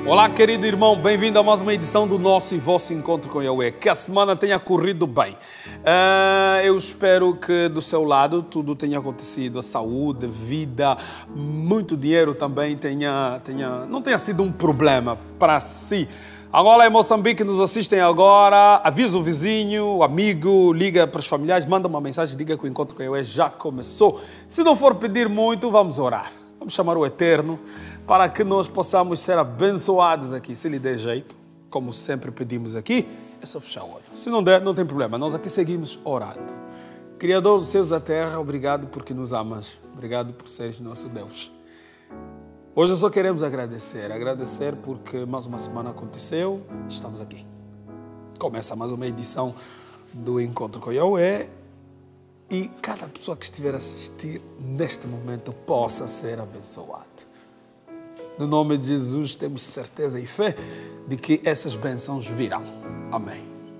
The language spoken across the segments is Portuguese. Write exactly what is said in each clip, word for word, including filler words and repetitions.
Olá, querido irmão, bem-vindo a mais uma edição do nosso e vosso Encontro com Yahweh. Que a semana tenha corrido bem. Uh, eu espero que do seu lado tudo tenha acontecido, a saúde, vida, muito dinheiro também tenha, tenha, não tenha sido um problema para si. Angola e Moçambique nos assistem agora. Avisa o vizinho, o amigo, liga para os familiares, manda uma mensagem, diga que o Encontro com Yahweh já começou. Se não for pedir muito, vamos orar. Vamos chamar o Eterno para que nós possamos ser abençoados aqui. Se lhe der jeito, como sempre pedimos aqui, é só fechar o olho. Se não der, não tem problema. Nós aqui seguimos orando. Criador dos céus e da terra, obrigado porque nos amas. Obrigado por seres nosso Deus. Hoje só queremos agradecer. Agradecer porque mais uma semana aconteceu. Estamos aqui. Começa mais uma edição do Encontro com Yahweh. E cada pessoa que estiver a assistir neste momento possa ser abençoada. No nome de Jesus temos certeza e fé de que essas bênçãos virão. Amém.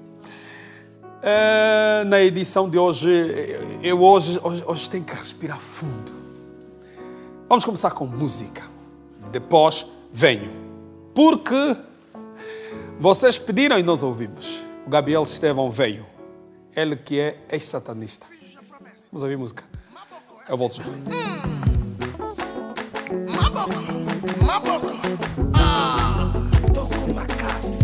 É, na edição de hoje, eu hoje, hoje, hoje tenho que respirar fundo. Vamos começar com música. Depois venho. Porque vocês pediram e nós ouvimos. O Gabriel Estevão veio. Ele que é ex-satanista. Vamos ouvir música. Eu volto já. Maboco, ah, tô com uma caça.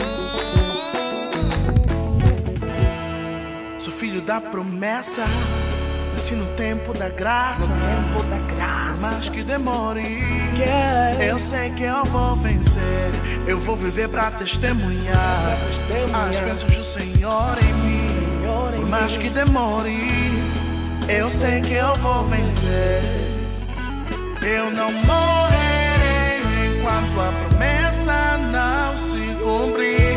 Sou filho da promessa, nasci no tempo da graça. No tempo da graça. Mas que demore, yeah. Eu sei que eu vou vencer. Eu vou viver pra testemunhar, pra testemunhar as bênçãos do Senhor em mim. Senhor em Por mais mim. Que demore, eu sei que eu vou vencer. Eu não morrerei enquanto a promessa não se cumprir.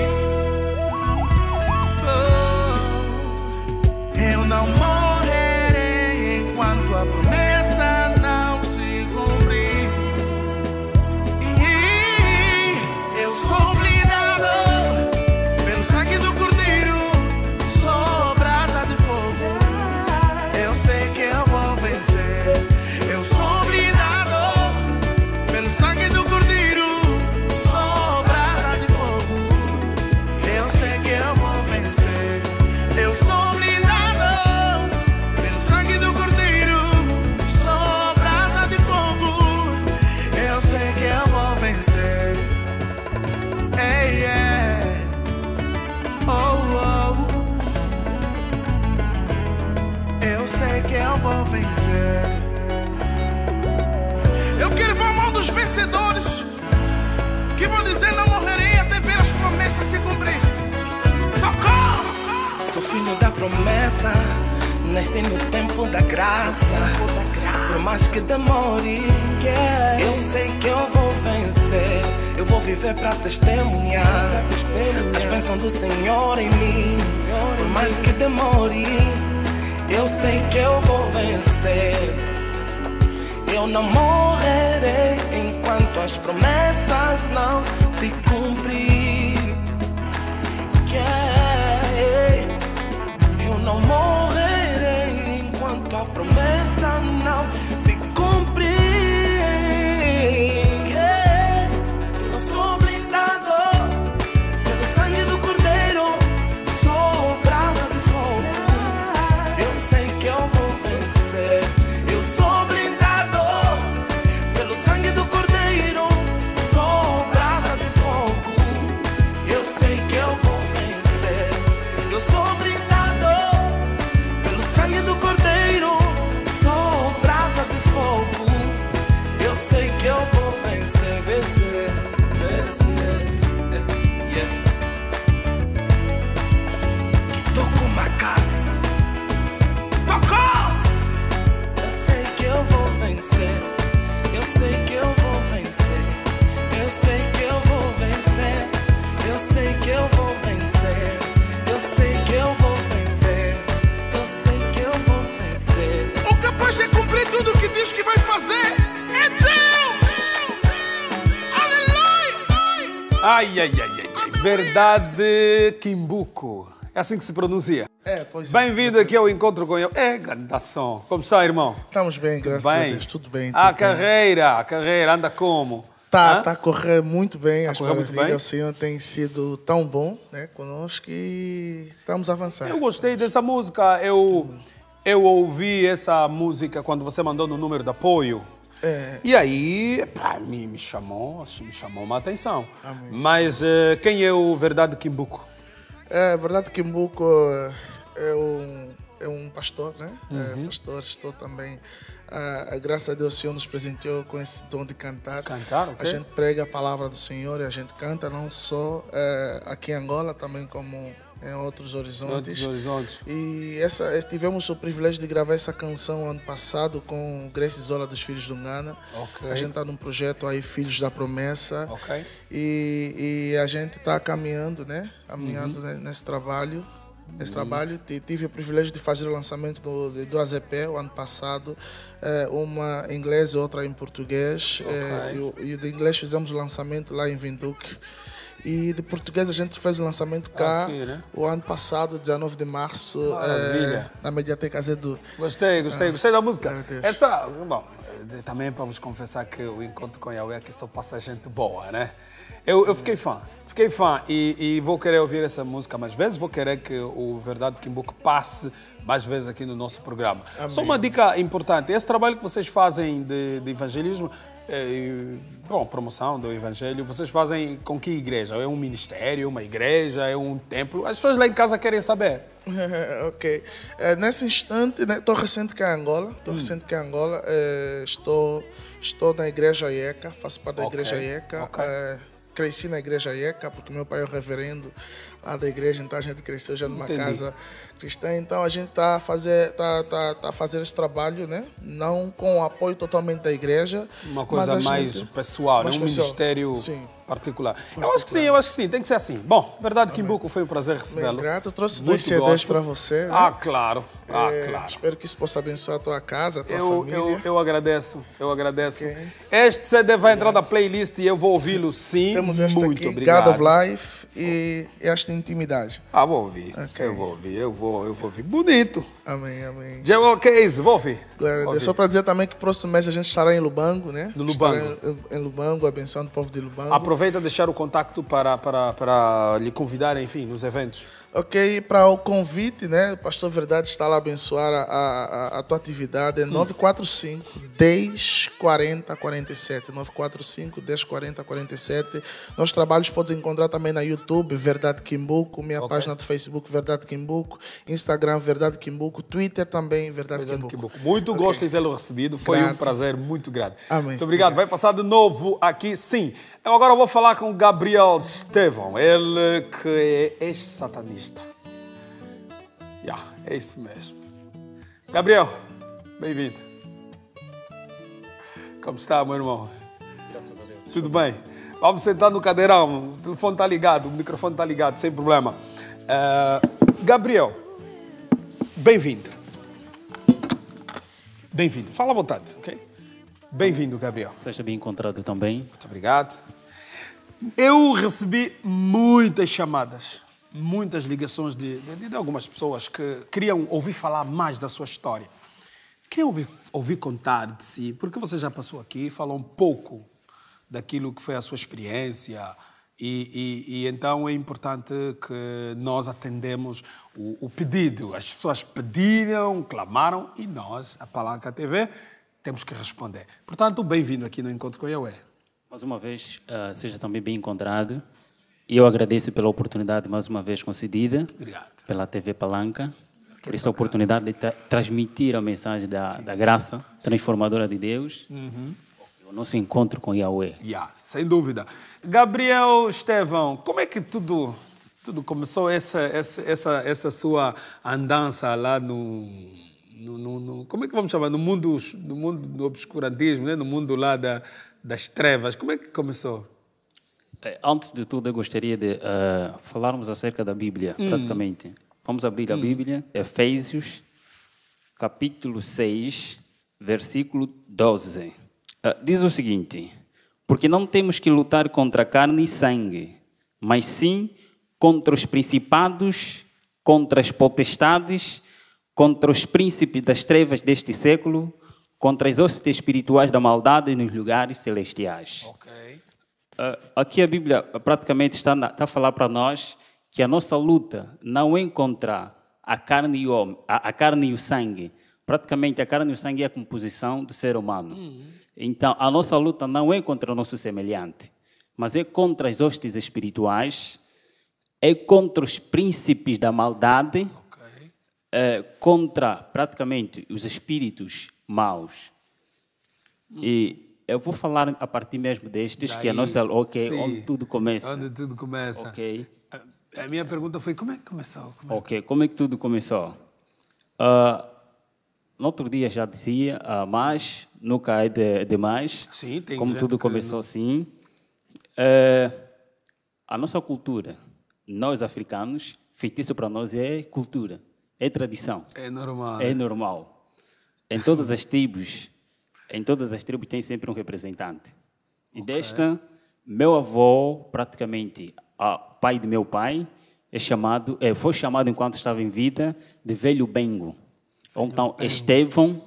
Oh, eu não morrerei enquanto a promessa não se cumprir. E eu sou blindado pelo sangue do Cordeiro, sou brasa de fogo. Eu sei que eu vou vencer. Eu sou blindado pelo sangue do Cordeiro, sou brasa de fogo. Eu sei que eu vou vencer. Eu sou blindado pelo sangue do Cordeiro, sou brasa de fogo. Eu sei que eu vou vencer. Hey, yeah. Oh, oh. Eu sei que eu vou vencer. Eu quero ver a mão dos vencedores que vão dizer: não morrerei até ver as promessas se cumprir. Tocou! Sou filho da promessa, nasci no tempo da graça. Por mais que demore, eu sei que eu vou vencer. Eu vou viver pra testemunhar as bênçãos do Senhor em mim. Por mais que demore, eu sei que eu vou vencer. Eu não morrerei enquanto as promessas não se cumprirem. Yeah. Eu não morrerei enquanto a promessa não se cumprir. Yeah. Eu sou blindado pelo sangue do Cordeiro, sou brasa de fogo. Eu sei que eu vou vencer. Eu sou blindado pelo sangue do Cordeiro, sou brasa de fogo. Eu sei que eu vou vencer. Eu sou blindado pelo sangue do Cordeiro, sou brasa de fogo. Eu sei que eu vou vencer, vencer, vencer. Yeah. Que tô com uma caça. Tocou! Eu sei que eu vou vencer. Eu sei que eu vou vencer. Eu sei que eu vou vencer. Eu sei que eu vou vencer. Eu sei que eu vou vencer. Eu sei que eu vou vencer. O capaz de cumprir tudo o que diz que vai fazer é Deus! Aleluia! Ai, ai, ai, ai. Verdade Quimbuco. É assim que se pronuncia. É, pois é. Bem-vindo aqui ao Encontro com eu. É, grande som. Como está, irmão? Estamos bem, graças bem? a Deus. Tudo bem. A tudo carreira, a carreira, anda como? Está Está tá a correr muito bem, Tá as a correr muito maravilhas. bem? O Senhor tem sido tão bom, né, conosco e estamos a avançar. Eu gostei dessa música. Eu, eu ouvi essa música quando você mandou no número de apoio. É. E aí, pá, me, me chamou, me chamou uma atenção. Amém. Mas eh, quem é o Verdade Quimbuco? É verdade que Mbuco é um, é um pastor, né? É pastor, estou também. A, a graça a Deus, o Senhor nos presenteou com esse dom de cantar. Cantar, ok. A gente prega a palavra do Senhor e a gente canta não só é, aqui em Angola, também como em outros horizontes. Outros horizontes. E essa, tivemos o privilégio de gravar essa canção ano passado com Grace Zola dos Filhos do Ngana. Ok. A gente está num projeto aí, Filhos da Promessa. Ok. E, e a gente está caminhando, né? Caminhando Uhum. né, nesse trabalho. Nesse trabalho, T- tive o privilégio de fazer o lançamento do, do A Z P o ano passado, eh, uma em inglês e outra em português. eh, e, o- e de inglês fizemos o lançamento lá em Vinduque. E de português a gente fez o lançamento cá Aqui, né? o ano passado, dezenove de março, Maravilha. eh, na Mediateca Zedu. Gostei, gostei, gostei da música. glória a Deus. Essa, bom, eh, também para vos confessar que o encontro com Yahweh aqui só passa gente boa, né? Eu, eu fiquei fã, fiquei fã e, e vou querer ouvir essa música mais vezes, vou querer que o Verdade Quimbuco passe mais vezes aqui no nosso programa. Amém. Só uma dica importante, esse trabalho que vocês fazem de, de evangelismo, eh, bom, promoção do evangelho, vocês fazem com que igreja? É um ministério, uma igreja, é um templo? As pessoas lá em casa querem saber. Ok. Eh, nesse instante, estou recente cá em Angola. Estou Hum. recente cá em Angola. eh, estou, estou na Igreja IECA, faço parte da Ok, Igreja IECA. ok. eh, cresci na Igreja IECA, porque meu pai é o reverendo lá da igreja, então a gente cresceu já numa Entendi. casa cristã. Então a gente está a fazer, tá, tá, tá a fazer esse trabalho, né? Não com o apoio totalmente da igreja. Uma mas coisa a mais gente- pessoal, mais né? Um pessoal. ministério Sim. particular. Eu acho que sim, eu acho que sim, tem que ser assim. Bom, Verdade Quimbuco, foi um prazer Bem recebê-lo. grato. Eu trouxe Muito dois C Ds gosto. para você. Né? Ah, claro, ah, Eh, claro. Espero que isso possa abençoar a tua casa, a tua Eu, família. eu, eu agradeço, eu agradeço. Ok. Este C D vai entrar na playlist e eu vou ouvi-lo sim. Temos esta Muito aqui, obrigado. God of Life e esta intimidade. Ah, vou ouvir, Ok. eu vou ouvir, eu vou, eu vou ouvir. Bonito. Amém, amém. Jewel Case, vou ouvir. Glória a Vou Deus. Só ouvir. para dizer também que próximo mês a gente estará em Lubango, né? No Lubango. Estará em, em Lubango, abençoando o povo de Lubango. Aproveita deixar o contacto para, para, para lhe convidar, enfim, nos eventos. Ok, para o convite, né? O Pastor Verdade está lá a abençoar a, a, a tua atividade. É nove quatro cinco, dez, quarenta, quarenta e sete. nove quatro cinco, dez, quarenta, quarenta e sete. Nossos trabalhos podes encontrar também na YouTube, Verdade Quimbuco, minha Ok. página do Facebook, Verdade Quimbuco, Instagram, Verdade Quimbuco, Twitter também, Verdade, Verdade Quimbuco. Quimbuco. Muito Ok. gosto em tê-lo recebido. Foi um Grato. prazer muito grande. Amém. Muito obrigado. Vai passar de novo aqui, sim. Eu agora vou falar com o Gabriel Estevão. Ele que é ex-satanista. Já, é isso mesmo. Gabriel, bem-vindo. Como está, meu irmão? Graças a Deus. Tudo bem? Vamos sentar no cadeirão. O telefone está ligado, o microfone está ligado, sem problema. Ah, Gabriel, bem-vindo. Bem-vindo. Fala à vontade, ok? Bem-vindo, Gabriel. Seja bem encontrado também. Muito obrigado. Eu recebi muitas chamadas, muitas ligações de, de, de algumas pessoas que queriam ouvir falar mais da sua história. Queriam ouvir, ouvir contar de si, porque você já passou aqui e falou um pouco daquilo que foi a sua experiência. E, e, e então é importante que nós atendemos o, o pedido. As pessoas pediram, clamaram e nós, a Palanca T V, temos que responder. Portanto, bem-vindo aqui no Encontro com Yahweh. Mais uma vez, uh, seja também bem encontrado. E eu agradeço pela oportunidade mais uma vez concedida Obrigado. pela T V Palanca, por esta oportunidade de tra transmitir a mensagem da, da graça transformadora de Deus, o nosso encontro com Yahweh. Yeah, sem dúvida. Gabriel Estevão, como é que tudo, tudo começou, essa, essa, essa, essa sua andança lá no, no, no, no... Como é que vamos chamar? No mundo, no mundo do obscurantismo, né? No mundo lá da, das trevas. Como é que começou? Eh, Antes de tudo, eu gostaria de uh, falarmos acerca da Bíblia, praticamente. Vamos abrir a Bíblia, Efésios, capítulo seis, versículo doze. Uh, diz o seguinte: porque não temos que lutar contra carne e sangue, mas sim contra os principados, contra as potestades, contra os príncipes das trevas deste século, contra as hostes espirituais da maldade nos lugares celestiais. Ok. Uh, aqui a Bíblia praticamente está, na, está a falar para nós que a nossa luta não é contra a carne e o, homem, a, a carne e o sangue. Praticamente a carne e o sangue é a composição do ser humano. Uhum. Então, a nossa luta não é contra o nosso semelhante, mas é contra as hostes espirituais, é contra os príncipes da maldade, okay. é, contra praticamente os espíritos maus. Hum. E eu vou falar a partir mesmo destes, daí, que é a nossa, ok, sim, onde tudo começa. Onde tudo começa. Ok. A, a minha pergunta foi, como é que começou? Como é? Ok, como é que tudo começou? Uh, no outro dia já dizia, uh, mas nunca é de, demais. Sim, tem como tudo começou não... assim. Uh, a nossa cultura, nós africanos, feitiço para nós é cultura, é tradição. É normal. É normal. Em todas as tribos, em todas as tribos tem sempre um representante. E okay. desta, meu avô, praticamente, o pai de meu pai, é chamado, é, foi chamado enquanto estava em vida de Velho Bengo. Velho então, Bengo. Estevão,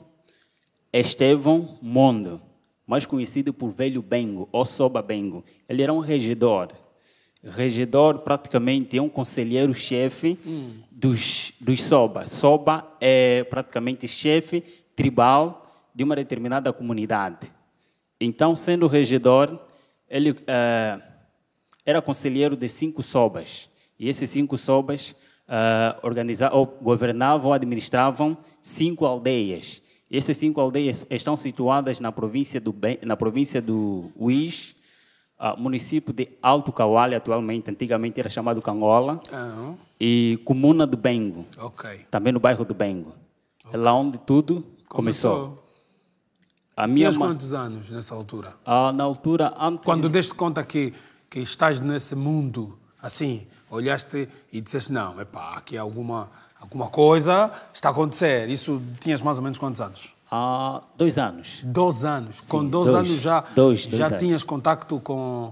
Estevão Mondo, mais conhecido por Velho Bengo, ou Soba Bengo. Ele era um regedor. Regedor, praticamente, é um conselheiro-chefe hum. dos, dos Soba. Soba é praticamente chefe tribal de uma determinada comunidade. Então, sendo regedor, ele uh, era conselheiro de cinco Sobas. E esses cinco Sobas uh, organizavam, ou governavam ou administravam cinco aldeias. E essas cinco aldeias estão situadas na província do, na província do Uís, uh, município de Alto Cauale, atualmente, antigamente era chamado Cangola, uhum. e comuna do Bengo, okay. também no bairro do Bengo. Okay. É lá onde tudo começou. começou. A minha Tinhas quantos anos nessa altura? Ah, na altura, antes... Quando deste conta que, que estás nesse mundo, assim, olhaste e disseste, não, epá, aqui alguma, alguma coisa está a acontecer. Isso tinhas mais ou menos quantos anos? Ah, dois anos. Dois anos. Sim, com dois, dois anos já, dois, dois já anos. tinhas contacto com,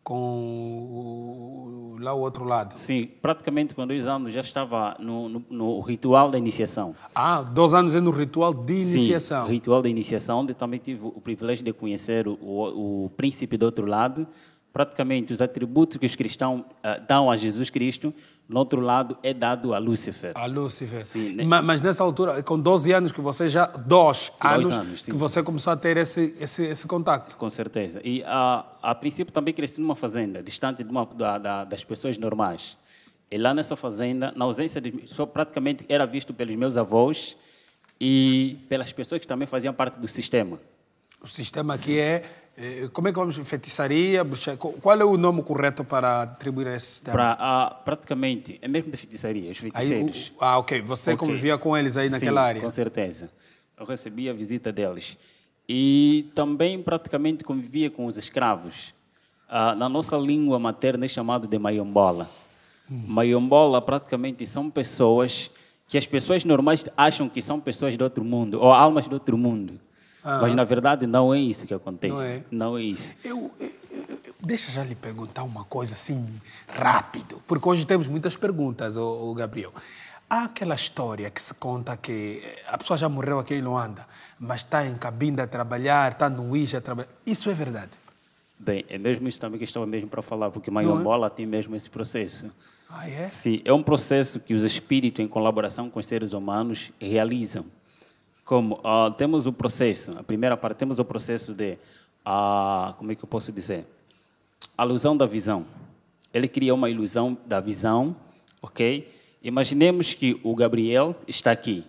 com o, lá o outro lado? Sim, praticamente com dois anos já estava no, no, no ritual da iniciação. Ah, dois anos é no ritual de iniciação? Sim, ritual da iniciação, onde também tive o privilégio de conhecer o, o, o príncipe do outro lado. Praticamente os atributos que os cristãos uh, dão a Jesus Cristo, no outro lado é dado a Lúcifer. A Lúcifer. Sim, né? mas, mas nessa altura, com doze anos que você já... dois anos, anos que você começou a ter esse, esse, esse contato. Com certeza. E a, a princípio também cresci numa fazenda, distante de uma, da, da, das pessoas normais. E lá nessa fazenda, na ausência de... Só praticamente era visto pelos meus avós e pelas pessoas que também faziam parte do sistema. O sistema aqui é... Como é que vamos? Feitiçaria? Bruxaria? Qual é o nome correto para atribuir a esse sistema? Para, ah, praticamente, é mesmo de feitiçaria, os feiticeiros. Aí, o, ah, ok. Você okay. convivia com eles aí Sim, naquela área? Com certeza. Eu recebia a visita deles. E também praticamente convivia com os escravos. Ah, na nossa língua materna é chamado de Mayombola. Hum. Mayombola praticamente são pessoas que as pessoas normais acham que são pessoas de outro mundo, ou almas de outro mundo. Ah, mas, na verdade, não é isso que acontece. Não é, não é isso. Eu, eu, eu, deixa já lhe perguntar uma coisa assim, rápido, porque hoje temos muitas perguntas, o, o Gabriel. Há aquela história que se conta que a pessoa já morreu aqui em Luanda, mas está em Cabinda a trabalhar, está no Uís a trabalhar. Isso é verdade? Bem, é mesmo isso também que estava mesmo para falar, porque Mayombola é? tem mesmo esse processo. Ah, é? Sim, é um processo que os espíritos, em colaboração com os seres humanos, realizam. Como uh, temos o processo, a primeira parte, temos o processo de, uh, como é que eu posso dizer? A ilusão da visão. Ele cria uma ilusão da visão, ok? Imaginemos que o Gabriel está aqui.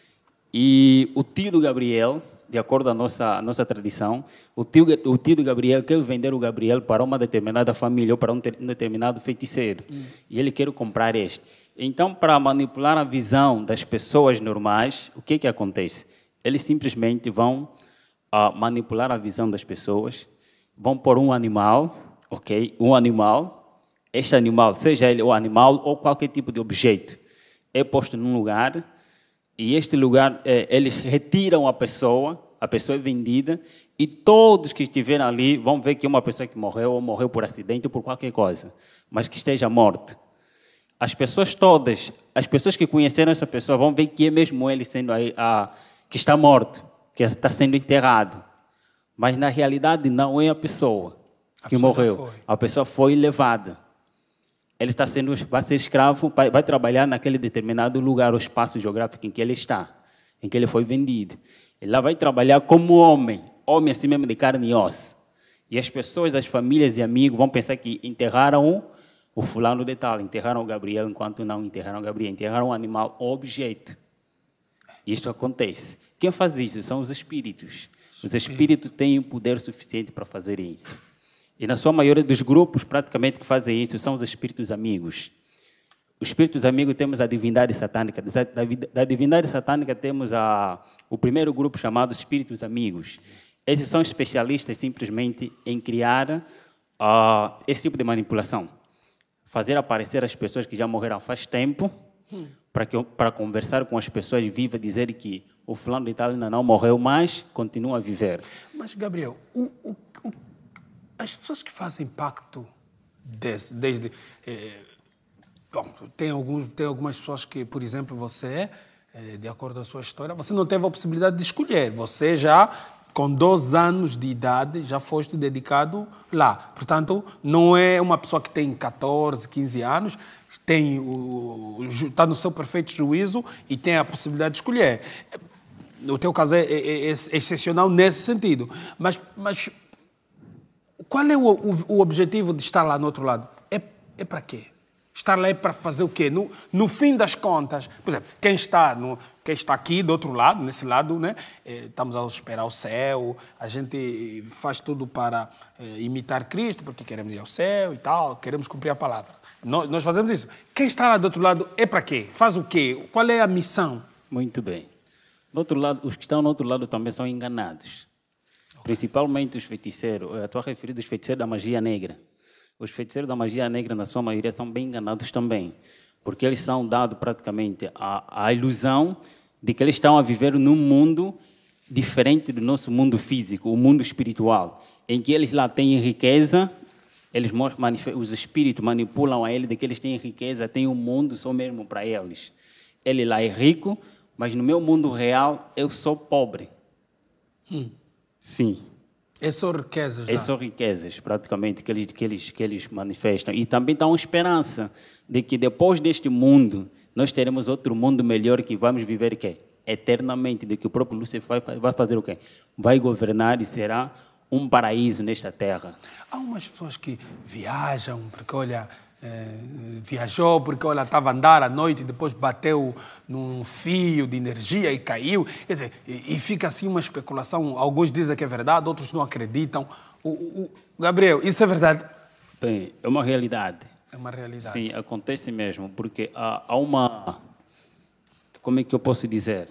E o tio do Gabriel, de acordo com a nossa, a nossa tradição, o tio, o tio do Gabriel quer vender o Gabriel para uma determinada família ou para um, ter, um determinado feiticeiro. Hum. E ele quer comprar este. Então, para manipular a visão das pessoas normais, o que que acontece? Eles simplesmente vão uh, manipular a visão das pessoas, vão pôr um animal, ok? Um animal, este animal, seja ele o animal ou qualquer tipo de objeto, é posto num lugar e este lugar, eh, eles retiram a pessoa, a pessoa é vendida e todos que estiverem ali vão ver que é uma pessoa que morreu ou morreu por acidente ou por qualquer coisa, mas que esteja morta. As pessoas todas, as pessoas que conheceram essa pessoa vão ver que é mesmo ele sendo a, a, que está morto. que está sendo enterrado. Mas na realidade não é a pessoa A que pessoa já morreu. foi. A pessoa foi levada. Ele está sendo, vai ser escravo, vai, vai trabalhar naquele determinado lugar, o espaço geográfico em que ele está, em que ele foi vendido. Ele lá vai trabalhar como homem, homem assim mesmo de carne e osso. E as pessoas, as famílias e amigos vão pensar que enterraram o, o fulano de tal, enterraram o Gabriel, enquanto não enterraram o Gabriel, enterraram um animal, um objeto. Isso acontece. Quem faz isso são os espíritos. Os espíritos têm o poder suficiente para fazer isso. E na sua maioria dos grupos, praticamente, que fazem isso, são os espíritos amigos. Os espíritos amigos temos a divindade satânica. Da, da divindade satânica temos a, o primeiro grupo chamado espíritos amigos. Esses são especialistas simplesmente em criar uh, esse tipo de manipulação. Fazer aparecer as pessoas que já morreram faz tempo, hum. para, que, para conversar com as pessoas vivas, dizer que o fulano de tal ainda não morreu, mas continua a viver. Mas, Gabriel, o, o, o, as pessoas que fazem pacto desse, desde... Eh, bom, tem, alguns, tem algumas pessoas que, por exemplo, você, eh, de acordo com a sua história, você não teve a possibilidade de escolher. Você já, com doze anos de idade, já foste dedicado lá. Portanto, não é uma pessoa que tem catorze, quinze anos, tem o, está no seu perfeito juízo e tem a possibilidade de escolher. O teu caso é, é, é excepcional nesse sentido. Mas... mas qual é o, o, o objetivo de estar lá no outro lado? É, é para quê? Estar lá é para fazer o quê? No, no fim das contas, por exemplo, quem está, no, quem está aqui do outro lado, nesse lado, né, é, estamos a esperar o céu, a gente faz tudo para é, imitar Cristo, porque queremos ir ao céu e tal, queremos cumprir a palavra. Nós, nós fazemos isso. Quem está lá do outro lado é para quê? Faz o quê? Qual é a missão? Muito bem. Do outro lado, os que estão no outro lado também são enganados. Principalmente os feiticeiros, eu estou a referir aos feiticeiros da magia negra. Os feiticeiros da magia negra, na sua maioria, são bem enganados também, porque eles são dados praticamente a, a ilusão de que eles estão a viver num mundo diferente do nosso mundo físico, o mundo espiritual, em que eles lá têm riqueza, eles, os espíritos manipulam a eles de que eles têm riqueza, têm um mundo só mesmo para eles. Ele lá é rico, mas no meu mundo real eu sou pobre. Hum. Sim. É só riquezas. É só riquezas, praticamente, que eles, que, eles, que eles manifestam. E também dá uma esperança de que depois deste mundo, nós teremos outro mundo melhor que vamos viver o quê? Eternamente, de que o próprio Lúcifer vai, vai fazer o quê? Vai governar e será um paraíso nesta terra. Há umas pessoas que viajam, porque, olha... É, viajou porque olha, estava a andar à noite e depois bateu num fio de energia e caiu. Quer dizer, e, e fica assim uma especulação. Alguns dizem que é verdade, outros não acreditam. O, o, o Gabriel, isso é verdade? Bem, é uma realidade. É uma realidade. Sim, acontece mesmo, porque há, há uma... Como é que eu posso dizer?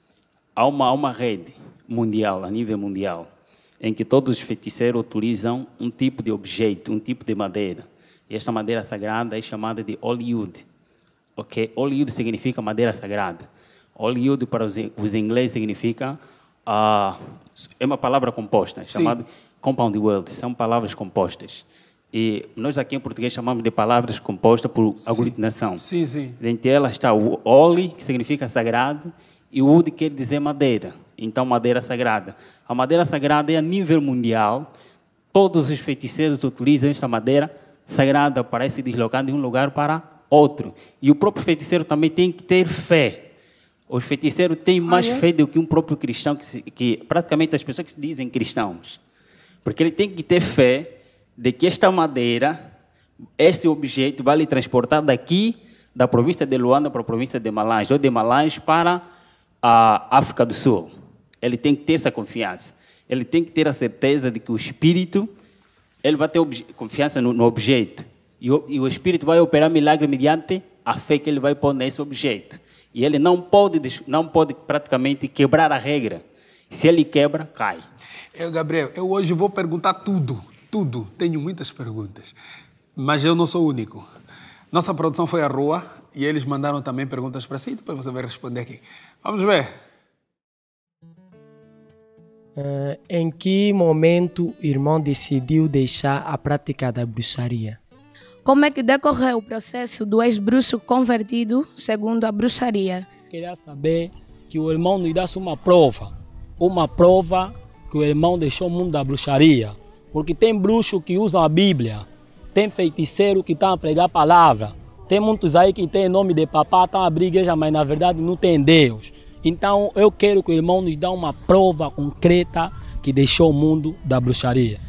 Há uma, há uma rede mundial, a nível mundial, em que todos os feiticeiros utilizam um tipo de objeto, um tipo de madeira. E esta madeira sagrada é chamada de Hollywood. Okay? Hollywood significa madeira sagrada. Hollywood para os, os ingleses significa... Uh, é uma palavra composta, chamada compound words. São palavras compostas. E nós aqui em português chamamos de palavras compostas por aglutinação. Sim, sim. Entre elas está o Holy, que significa sagrado, e o Wood quer dizer madeira. Então, madeira sagrada. A madeira sagrada é a nível mundial. Todos os feiticeiros utilizam esta madeira sagrada para se deslocar de um lugar para outro. E o próprio feiticeiro também tem que ter fé. Os feiticeiros têm mais ah, é? fé do que um próprio cristão, que, que praticamente as pessoas que se dizem cristãos. Porque ele tem que ter fé de que esta madeira, esse objeto, vai lhe transportar daqui, da província de Luanda para a província de Malange, ou de Malange para a África do Sul. Ele tem que ter essa confiança. Ele tem que ter a certeza de que o espírito... Ele vai ter confiança no, no objeto. E o, e o Espírito vai operar milagre mediante a fé que ele vai pôr nesse objeto. E ele não pode, não pode praticamente quebrar a regra. Se ele quebra, cai. Eu, Gabriel, eu hoje vou perguntar tudo. Tudo. Tenho muitas perguntas. Mas eu não sou o único. Nossa produção foi à rua e eles mandaram também perguntas para si. Depois você vai responder aqui. Vamos ver. Uh, em que momento o irmão decidiu deixar a prática da bruxaria? Como é que decorreu o processo do ex-bruxo convertido segundo a bruxaria? Queria saber que o irmão nos desse uma prova uma prova que o irmão deixou o mundo da bruxaria. Porque tem bruxos que usam a Bíblia, tem feiticeiro que estão a pregar a palavra, tem muitos aí que tem nome de papá, estão a abrir igreja, mas na verdade não tem Deus. Então eu quero que o irmão nos dê uma prova concreta que deixou o mundo da bruxaria.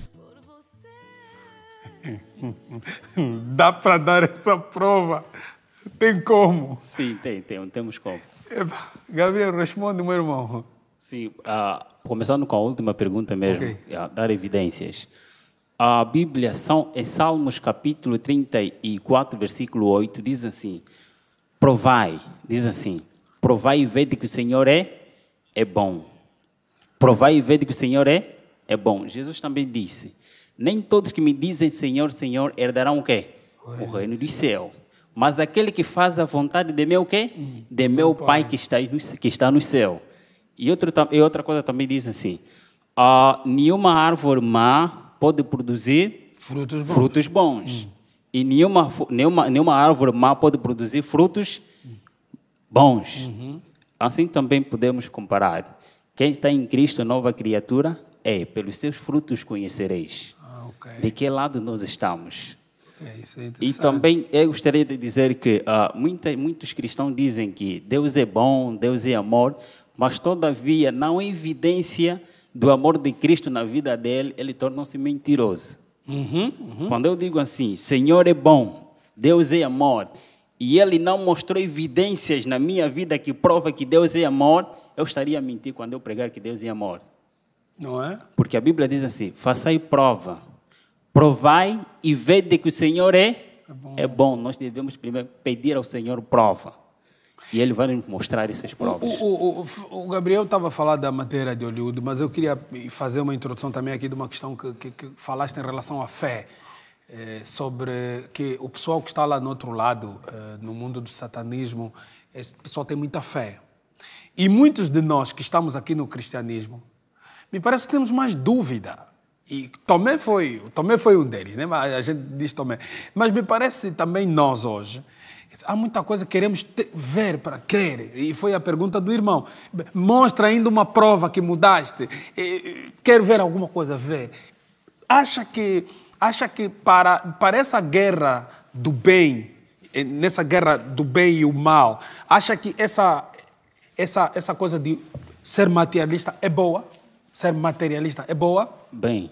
Dá para dar essa prova? Tem como? Sim, tem, tem, temos como. Gabriel, responde, meu irmão. Sim, uh, começando com a última pergunta mesmo, Okay. uh, dar evidências. A Bíblia, são, em Salmos capítulo trinta e quatro, versículo oito, diz assim, provai, diz assim, provai e vede que o Senhor é, é bom. Provai e vede que o Senhor é, é bom. Jesus também disse, nem todos que me dizem Senhor, Senhor, herdarão o quê? O reino do céu. Mas aquele que faz a vontade de meu quê? De meu Pai que está no, que está no céu. E, outro, e outra coisa também diz assim, uh, nenhuma árvore má pode produzir frutos bons. Frutos bons. Hum. E nenhuma, nenhuma, nenhuma árvore má pode produzir frutos bons. Uhum. Assim também podemos comparar. Quem está em Cristo, nova criatura, é, pelos seus frutos conhecereis. Ah, okay. De que lado nós estamos? Okay, isso é e também eu gostaria de dizer que uh, muita, muitos cristãos dizem que Deus é bom, Deus é amor, mas todavia não há evidência do amor de Cristo na vida dele, ele torna-se mentiroso. Uhum, uhum. Quando eu digo assim, Senhor é bom, Deus é amor, e ele não mostrou evidências na minha vida que prova que Deus é amor, eu estaria a mentir quando eu pregar que Deus é amor. Não é? Porque a Bíblia diz assim, façai prova, provai e vede que o Senhor é, é, bom. é bom. Nós devemos primeiro pedir ao Senhor prova. E ele vai nos mostrar essas provas. O, o, o, o Gabriel estava a falar da matéria de Hollywood, mas eu queria fazer uma introdução também aqui de uma questão que, que, que falaste em relação à fé, eh, sobre que o pessoal que está lá no outro lado, eh, no mundo do satanismo, esse pessoal tem muita fé. E muitos de nós que estamos aqui no cristianismo, me parece que temos mais dúvida. E Tomé foi, Tomé foi um deles, né? A gente diz Tomé. Mas me parece também nós hoje, há muita coisa que queremos ter, ver para crer. E foi a pergunta do irmão. Mostra ainda uma prova que mudaste. Quero ver alguma coisa, ver. Acha que, acha que para, para essa guerra do bem, nessa guerra do bem e o mal, acha que essa, essa, essa coisa de ser materialista é boa? Ser materialista é boa? Bem,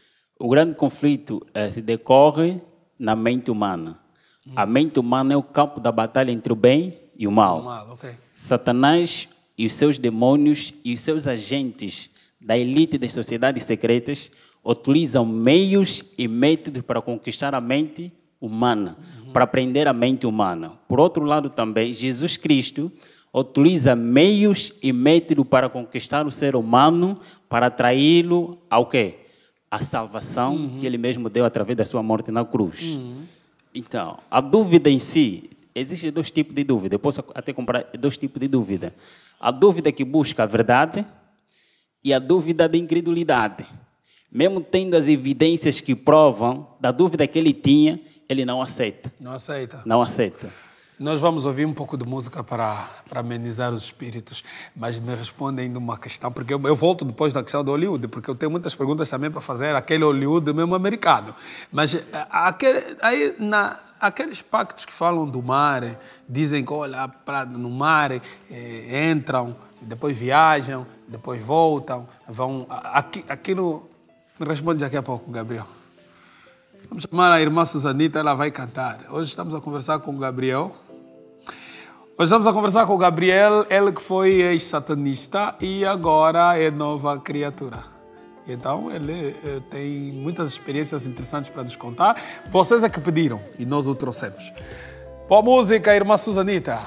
o grande conflito eh, se decorre na mente humana. A mente humana é o campo da batalha entre o bem e o mal. O mal, okay. Satanás e os seus demônios e os seus agentes da elite das sociedades secretas utilizam meios e métodos para conquistar a mente humana, uhum. para prender a mente humana. Por outro lado também, Jesus Cristo utiliza meios e métodos para conquistar o ser humano, para atraí-lo ao quê? A salvação uhum. que ele mesmo deu através da sua morte na cruz. Uhum. Então, a dúvida em si, existem dois tipos de dúvida. Eu posso até comprar dois tipos de dúvida. A dúvida que busca a verdade e a dúvida da incredulidade. Mesmo tendo as evidências que provam da dúvida que ele tinha, ele não aceita. Não aceita. Não aceita. Nós vamos ouvir um pouco de música para, para amenizar os espíritos, mas me responde ainda uma questão, porque eu, eu volto depois da questão do Hollywood, porque eu tenho muitas perguntas também para fazer, aquele Hollywood mesmo americano. Mas aquele, aí, na, aqueles pactos que falam do mar, dizem que olha, pra, no mar eh, entram, depois viajam, depois voltam, vão... Aqui, aquilo... Me responde daqui a pouco, Gabriel. Vamos chamar a irmã Susanita, ela vai cantar. Hoje estamos a conversar com o Gabriel. Hoje estamos a conversar com o Gabriel, ele que foi ex-satanista e agora é nova criatura. Então, ele eh, tem muitas experiências interessantes para nos contar. Vocês é que pediram e nós o trouxemos. Boa música, irmã Susanita.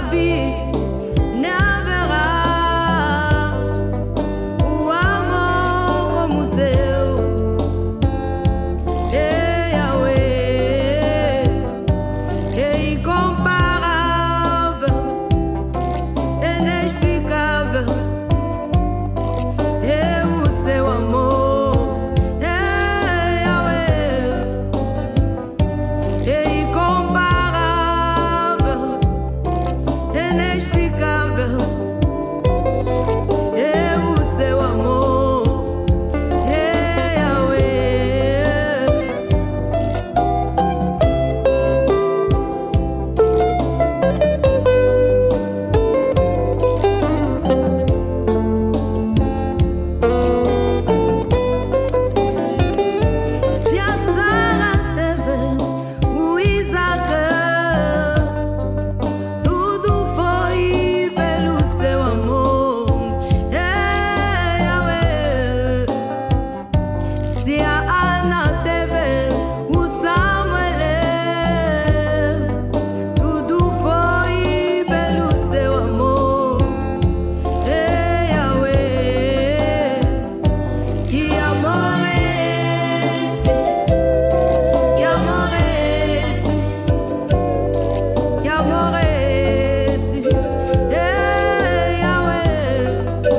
Nem haverá o amor inexplicável. É o seu amor, é Yahweh. Se a Sara teve o Isaac, tudo foi pelo seu amor, é Yahweh. Se a Ana teve o Samuel, tudo foi pelo seu amor, é Yahweh. Que amor é esse? Que amor é esse? Que amor é esse? É Yahweh.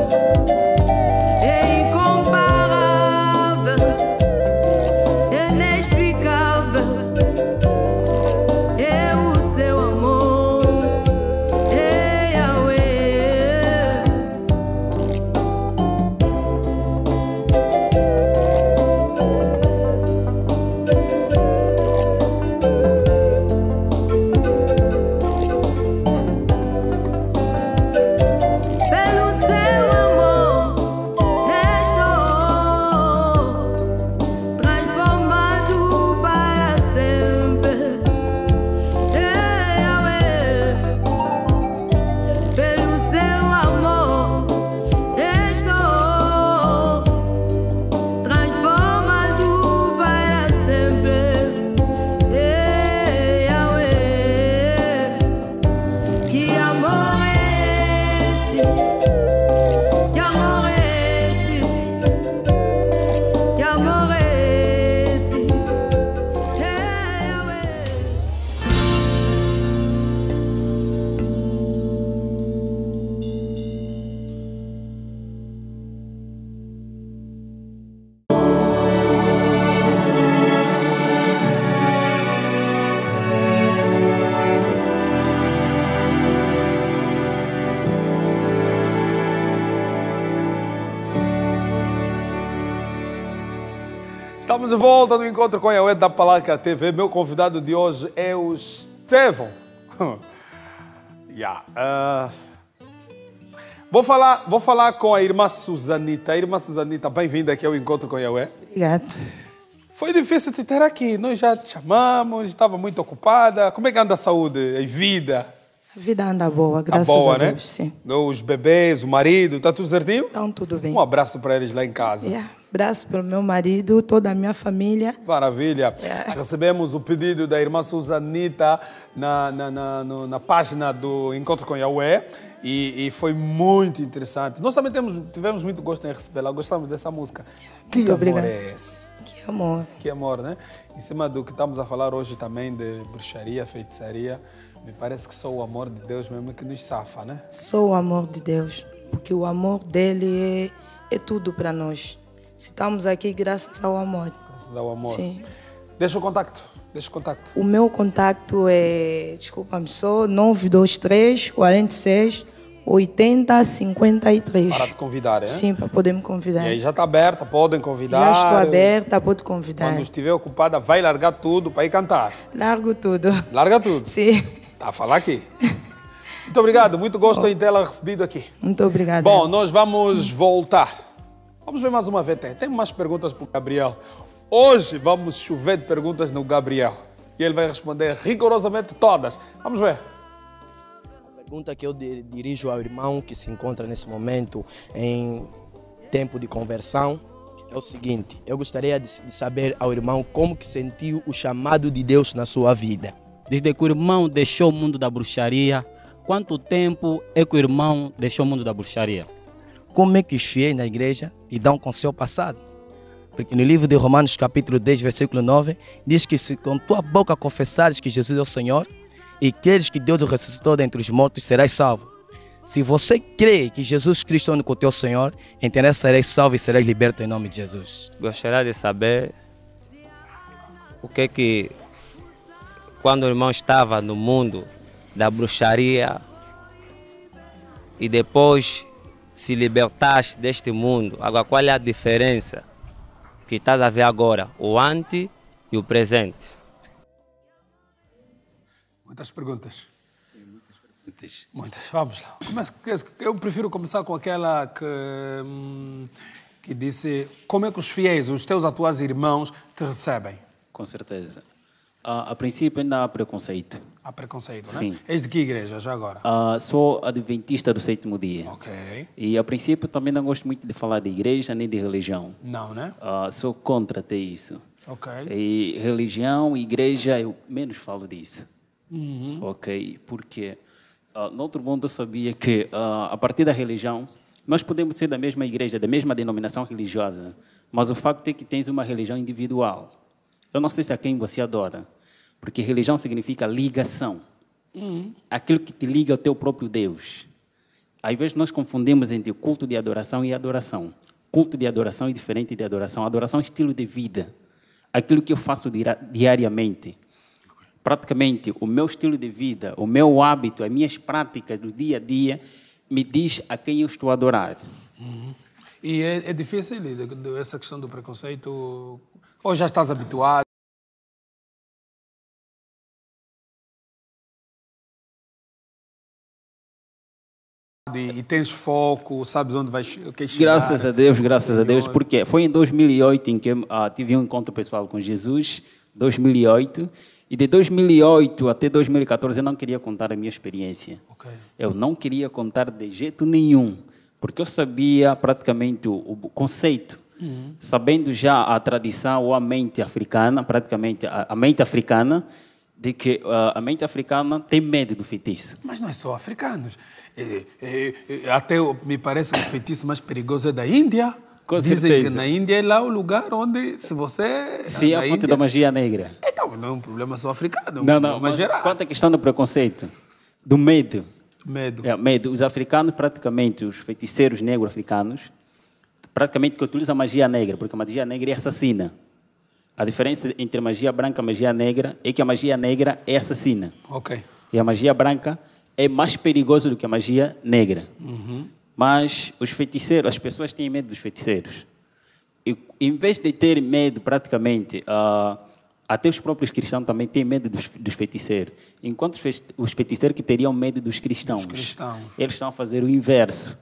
É incomparável, é inexplicável. É o seu amor, é Yahweh. Pelo seu amor estou transformado para sempre, é Yahweh. Pelo seu amor estou transformado para sempre, é Yahweh. Que amor é esse? Que amor é esse? Que amor é esse? É Yahweh. Estamos de volta no Encontro com Yahweh da Palavra T V. Meu convidado de hoje é o Estevão. yeah. uh, vou, falar, vou falar com a irmã Susanita. A irmã Susanita, bem-vinda aqui ao Encontro com Yahweh. Obrigada. Foi difícil te ter aqui. Nós já te chamamos, estava muito ocupada. Como é que anda a saúde e vida? A vida anda boa, Tá graças boa, a né? Deus. Sim. Os bebês, o marido, está tudo certinho? Então, tudo bem. Um abraço para eles lá em casa. Yeah. Abraço pelo meu marido, toda a minha família. Maravilha. É. Recebemos o pedido da irmã Susanita na, na, na, no- na página do Encontro com Yahweh e, e foi muito interessante. Nós também temos, tivemos muito gosto em recebê-la, gostamos dessa música. Que Muito amor obrigada. é esse? Que amor. Que amor, né? Em cima do que estamos a falar hoje também de bruxaria, feitiçaria, me parece que só o amor de Deus mesmo que nos safa, né? Sou o amor de Deus, porque o amor dele é, é tudo para nós. Se estamos aqui graças ao amor. Graças ao amor. Sim. Deixa o contacto, deixa o contacto. O meu contato é, desculpa-me só, nove dois três, quarenta e seis, oitenta, cinquenta e três. Para te convidar, hein? Sim, para poder me convidar. E aí já está aberta, podem convidar. Já estou aberta, pode convidar. Quando estiver ocupada, vai largar tudo para ir cantar. Largo tudo. Larga tudo. Sim. Tá a falar aqui. Muito obrigado, muito gosto em tê-la recebido aqui. Muito obrigada. Bom, nós vamos voltar. Vamos ver mais uma vez. Tem, tem mais perguntas para o Gabriel. Hoje vamos chover de perguntas no Gabriel. E ele vai responder rigorosamente todas. Vamos ver. A pergunta que eu di- dirijo ao irmão que se encontra nesse momento em tempo de conversão é o seguinte: eu gostaria de, de saber ao irmão como que sentiu o chamado de Deus na sua vida. Desde que o irmão deixou o mundo da bruxaria, quanto tempo é que o irmão deixou o mundo da bruxaria? Como é que os fiéis na igreja lidam com o seu passado? Porque no livro de Romanos, capítulo dez, versículo nove, diz que se com tua boca confessares que Jesus é o Senhor e creres que Deus o ressuscitou dentre os mortos, serás salvo. Se você crê que Jesus Cristo é o único teu Senhor, então serás salvo e serás liberto em nome de Jesus. Gostaria de saber o que que, quando o irmão estava no mundo da bruxaria, e depois se libertaste deste mundo. Agora, qual é a diferença que estás a ver agora? O antes e o presente. Muitas perguntas. Sim, muitas perguntas. Muitas. Vamos lá. Começa- Eu prefiro começar com aquela que, hum, que disse como é que os fiéis, os teus atuais irmãos, te recebem? Com certeza. Ah, a princípio ainda há preconceito. Há preconceito, Sim. né? És de que igreja, já agora? Ah, sou adventista do sétimo dia. Ok. E a princípio também não gosto muito de falar de igreja nem de religião. Não, né? Ah, sou contra até isso. Ok. E religião, igreja, eu menos falo disso. Uhum. Ok? Porque uh, no outro mundo eu sabia que ah, a partir da religião nós podemos ser da mesma igreja, da mesma denominação religiosa, mas o facto é que tens uma religião individual. Eu não sei se a quem você adora, porque religião significa ligação. Uhum. Aquilo que te liga ao teu próprio Deus. Às vezes nós confundimos entre culto de adoração e adoração. Culto de adoração é diferente de adoração. Adoração é estilo de vida. Aquilo que eu faço dira- diariamente. Praticamente, o meu estilo de vida, o meu hábito, as minhas práticas do dia a dia, me diz a quem eu estou a adorar. Uhum. E é, é difícil de- de- essa questão do preconceito? Ou já estás habituado? E, e tens foco, sabes onde vais queres chegar? Graças a Deus, graças a Deus, Senhor. porque foi em dois mil e oito em que eu ah, tive um encontro pessoal com Jesus, dois mil e oito, e de dois mil e oito até dois mil e catorze eu não queria contar a minha experiência. Ok. Eu não queria contar de jeito nenhum, porque eu sabia praticamente o, o conceito, Uhum. sabendo já a tradição ou a mente africana, praticamente a, a mente africana, de que ah, a mente africana tem medo do feitiço. Mas não é só africanos. É, é, é, até o- me parece que o feitiço mais perigoso é da Índia. Com Dizem certeza. que na Índia é lá o lugar onde, se você... Sim, na a fonte Índia- da magia negra. Então, não é um problema só africano, é um Não, não, problema mas geral. quanto à questão do preconceito, do medo. Medo. É, medo. Os africanos, praticamente, os feiticeiros negros africanos, praticamente que utilizam a magia negra, porque a magia negra é assassina. A diferença entre a magia branca e a magia negra é que a magia negra é assassina. Ok. E a magia branca é mais perigosa do que a magia negra. Uhum. Mas os feiticeiros, as pessoas têm medo dos feiticeiros. E, em vez de ter medo, praticamente, ah, até os próprios cristãos também têm medo dos, dos feiticeiros. Enquanto os fe- os feiticeiros que teriam medo dos cristãos, Dos cristãos. eles estão a fazer o inverso.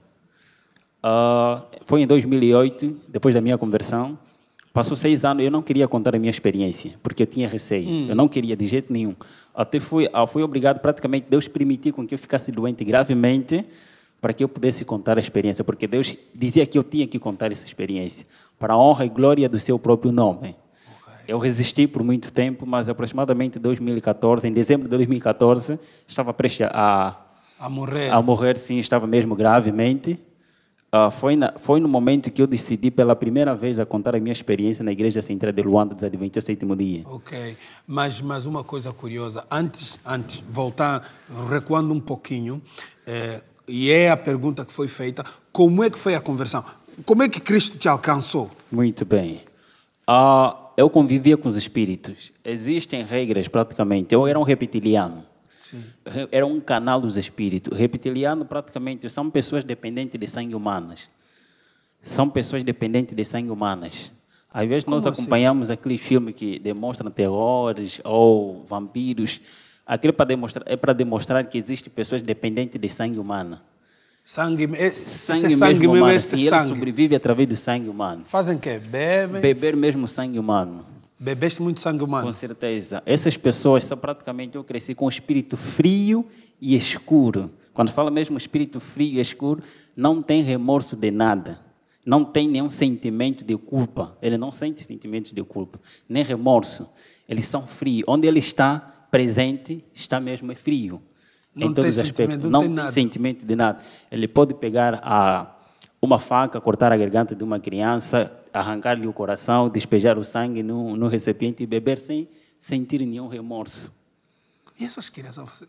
Ah, foi em dois mil e oito, depois da minha conversão. Passou seis anos, eu não queria contar a minha experiência, porque eu tinha receio. Hum. Eu não queria de jeito nenhum. Até fui, ah, fui obrigado, praticamente, Deus permitiu com que eu ficasse doente gravemente para que eu pudesse contar a experiência, porque Deus dizia que eu tinha que contar essa experiência, para a honra e glória do seu próprio nome. Eu resisti por muito tempo, mas aproximadamente dois mil e catorze, em dezembro de dois mil e catorze, estava prestes a, A morrer. a morrer, sim, estava mesmo gravemente. Ah, foi, na, foi no momento que eu decidi pela primeira vez a contar a minha experiência na Igreja Central de Luanda dos Adventistas do Sétimo Dia. Ok, mas, mas uma coisa curiosa, antes, antes, voltar, recuando um pouquinho, eh, e é a pergunta que foi feita, como é que foi a conversão? Como é que Cristo te alcançou? Muito bem. Ah, eu convivia com os espíritos. Existem regras, praticamente. Eu era um reptiliano. Sim. Re- Era um canal dos espíritos. Reptiliano, praticamente, são pessoas dependentes de sangue humanas. São pessoas dependentes de sangue humanas. Às vezes nós Como assim? acompanhamos aqueles filmes que demonstram terrores ou vampiros. Aquilo para demonstrar, é para demonstrar que existem pessoas dependentes de sangue humano. Sangue, esse Sangue, esse sangue mesmo mesmo, humano. esse E ele sangue. sobrevive através do sangue humano. Fazem o quê? Bebem? Beber mesmo sangue humano. Bebeste muito sangue humano? Com certeza. Essas pessoas são praticamente, eu cresci com um espírito frio e escuro. Quando fala mesmo espírito frio e escuro, não tem remorso de nada. Não tem nenhum sentimento de culpa. Ele não sente sentimentos de culpa, nem remorso. Eles são frios. Onde ele está presente, está mesmo é frio. Não em tem todos os sentimento, aspectos. não Não tem tem nada. sentimento de nada. Ele pode pegar a, uma faca, cortar a garganta de uma criança, arrancar-lhe o coração, despejar o sangue no, no recipiente e beber sem sentir nenhum remorso. E essas crianças? Você...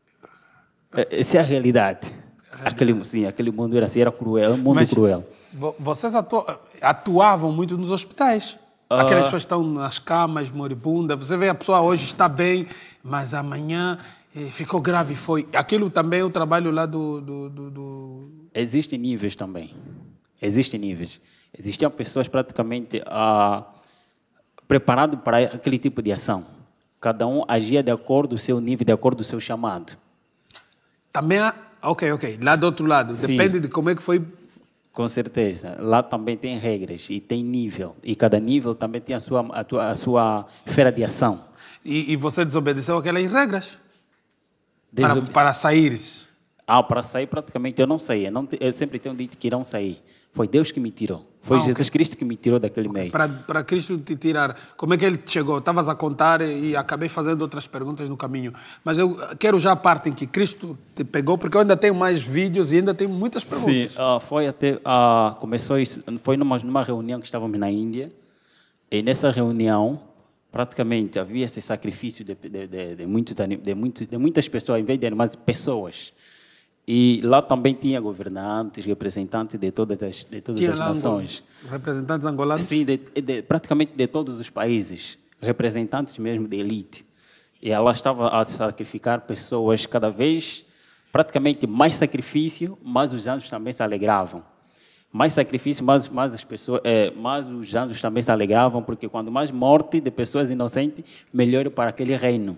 É, essa é a realidade. Aquele, sim, aquele mundo era assim, era cruel, um mundo Mas cruel. vo- vocês atu- atuavam muito nos hospitais. Ah. Aquelas pessoas estão nas camas, moribundas. Você vê a pessoa hoje está bem, mas amanhã eh, ficou grave e foi. Aquilo também é o trabalho lá do, do, do, do, Existem níveis também. Existem níveis. Existiam pessoas praticamente ah, preparadas para aquele tipo de ação. Cada um agia de acordo com o seu nível, de acordo com o seu chamado. Também há... Ok, ok. Lá do outro lado. Sim. Depende de como é que foi... Com certeza. Lá também tem regras e tem nível. E cada nível também tem a sua, a tua, a sua esfera de ação. E, e você desobedeceu aquelas regras? Desobe... Para, para saíres? Ah, para sair praticamente eu não saía. Não, eu sempre tenho dito que irão sair. Foi Deus que me tirou. Foi ah, Jesus okay. Cristo que me tirou daquele meio. Para, para Cristo te tirar, como é que ele te chegou? Estavas a contar e acabei fazendo outras perguntas no caminho. Mas eu quero já a parte em que Cristo te pegou, porque eu ainda tenho mais vídeos e ainda tenho muitas perguntas. Sim, uh, foi até, uh, começou isso, foi numa, numa reunião que estávamos na Índia, e nessa reunião, praticamente, havia esse sacrifício de, de, de, de, muitos, de, muitos, de muitas pessoas, em vez de animais, pessoas. E lá também tinha governantes, representantes de todas as, de todas tinha as nações. Representantes angolanos? Sim, de, de, praticamente de todos os países. Representantes mesmo de elite. E ela estava a sacrificar pessoas cada vez, praticamente mais sacrifício, mais os anjos também se alegravam. Mais sacrifício, mais, mais, as pessoas, é, mais os anjos também se alegravam, porque quanto mais morte de pessoas inocentes, melhor para aquele reino.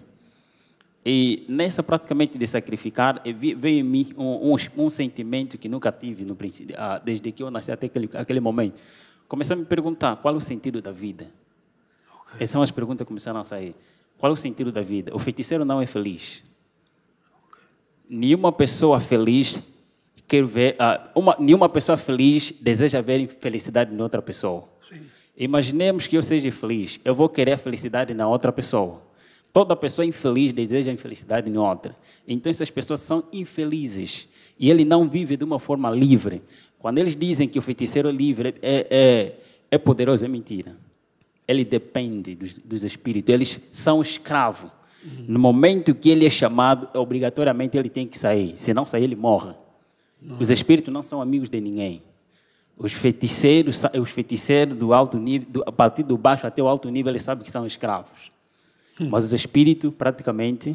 E nessa praticamente de sacrificar, veio em mim um, um, um sentimento que nunca tive no princípio, desde que eu nasci até aquele, aquele momento. Comecei a me perguntar qual é o sentido da vida. Okay. Essas são as perguntas que começaram a sair. Qual é o sentido da vida? O feiticeiro não é feliz. Okay. Nenhuma pessoa feliz quer ver, uh, uma, nenhuma pessoa feliz deseja ver felicidade em outra pessoa. Sim. Imaginemos que eu seja feliz, eu vou querer a felicidade na outra pessoa. Toda pessoa infeliz deseja infelicidade em outra. Então, essas pessoas são infelizes. E ele não vive de uma forma livre. Quando eles dizem que o feiticeiro é livre, é, é, é poderoso, é mentira. Ele depende dos, dos espíritos. Eles são escravos. Uhum. No momento que ele é chamado, obrigatoriamente ele tem que sair. Se não sair, ele morre. Uhum. Os espíritos não são amigos de ninguém. Os feiticeiros, os feiticeiros do alto nível, do, a partir do baixo até o alto nível, eles sabem que são escravos. Mas os espíritos, praticamente,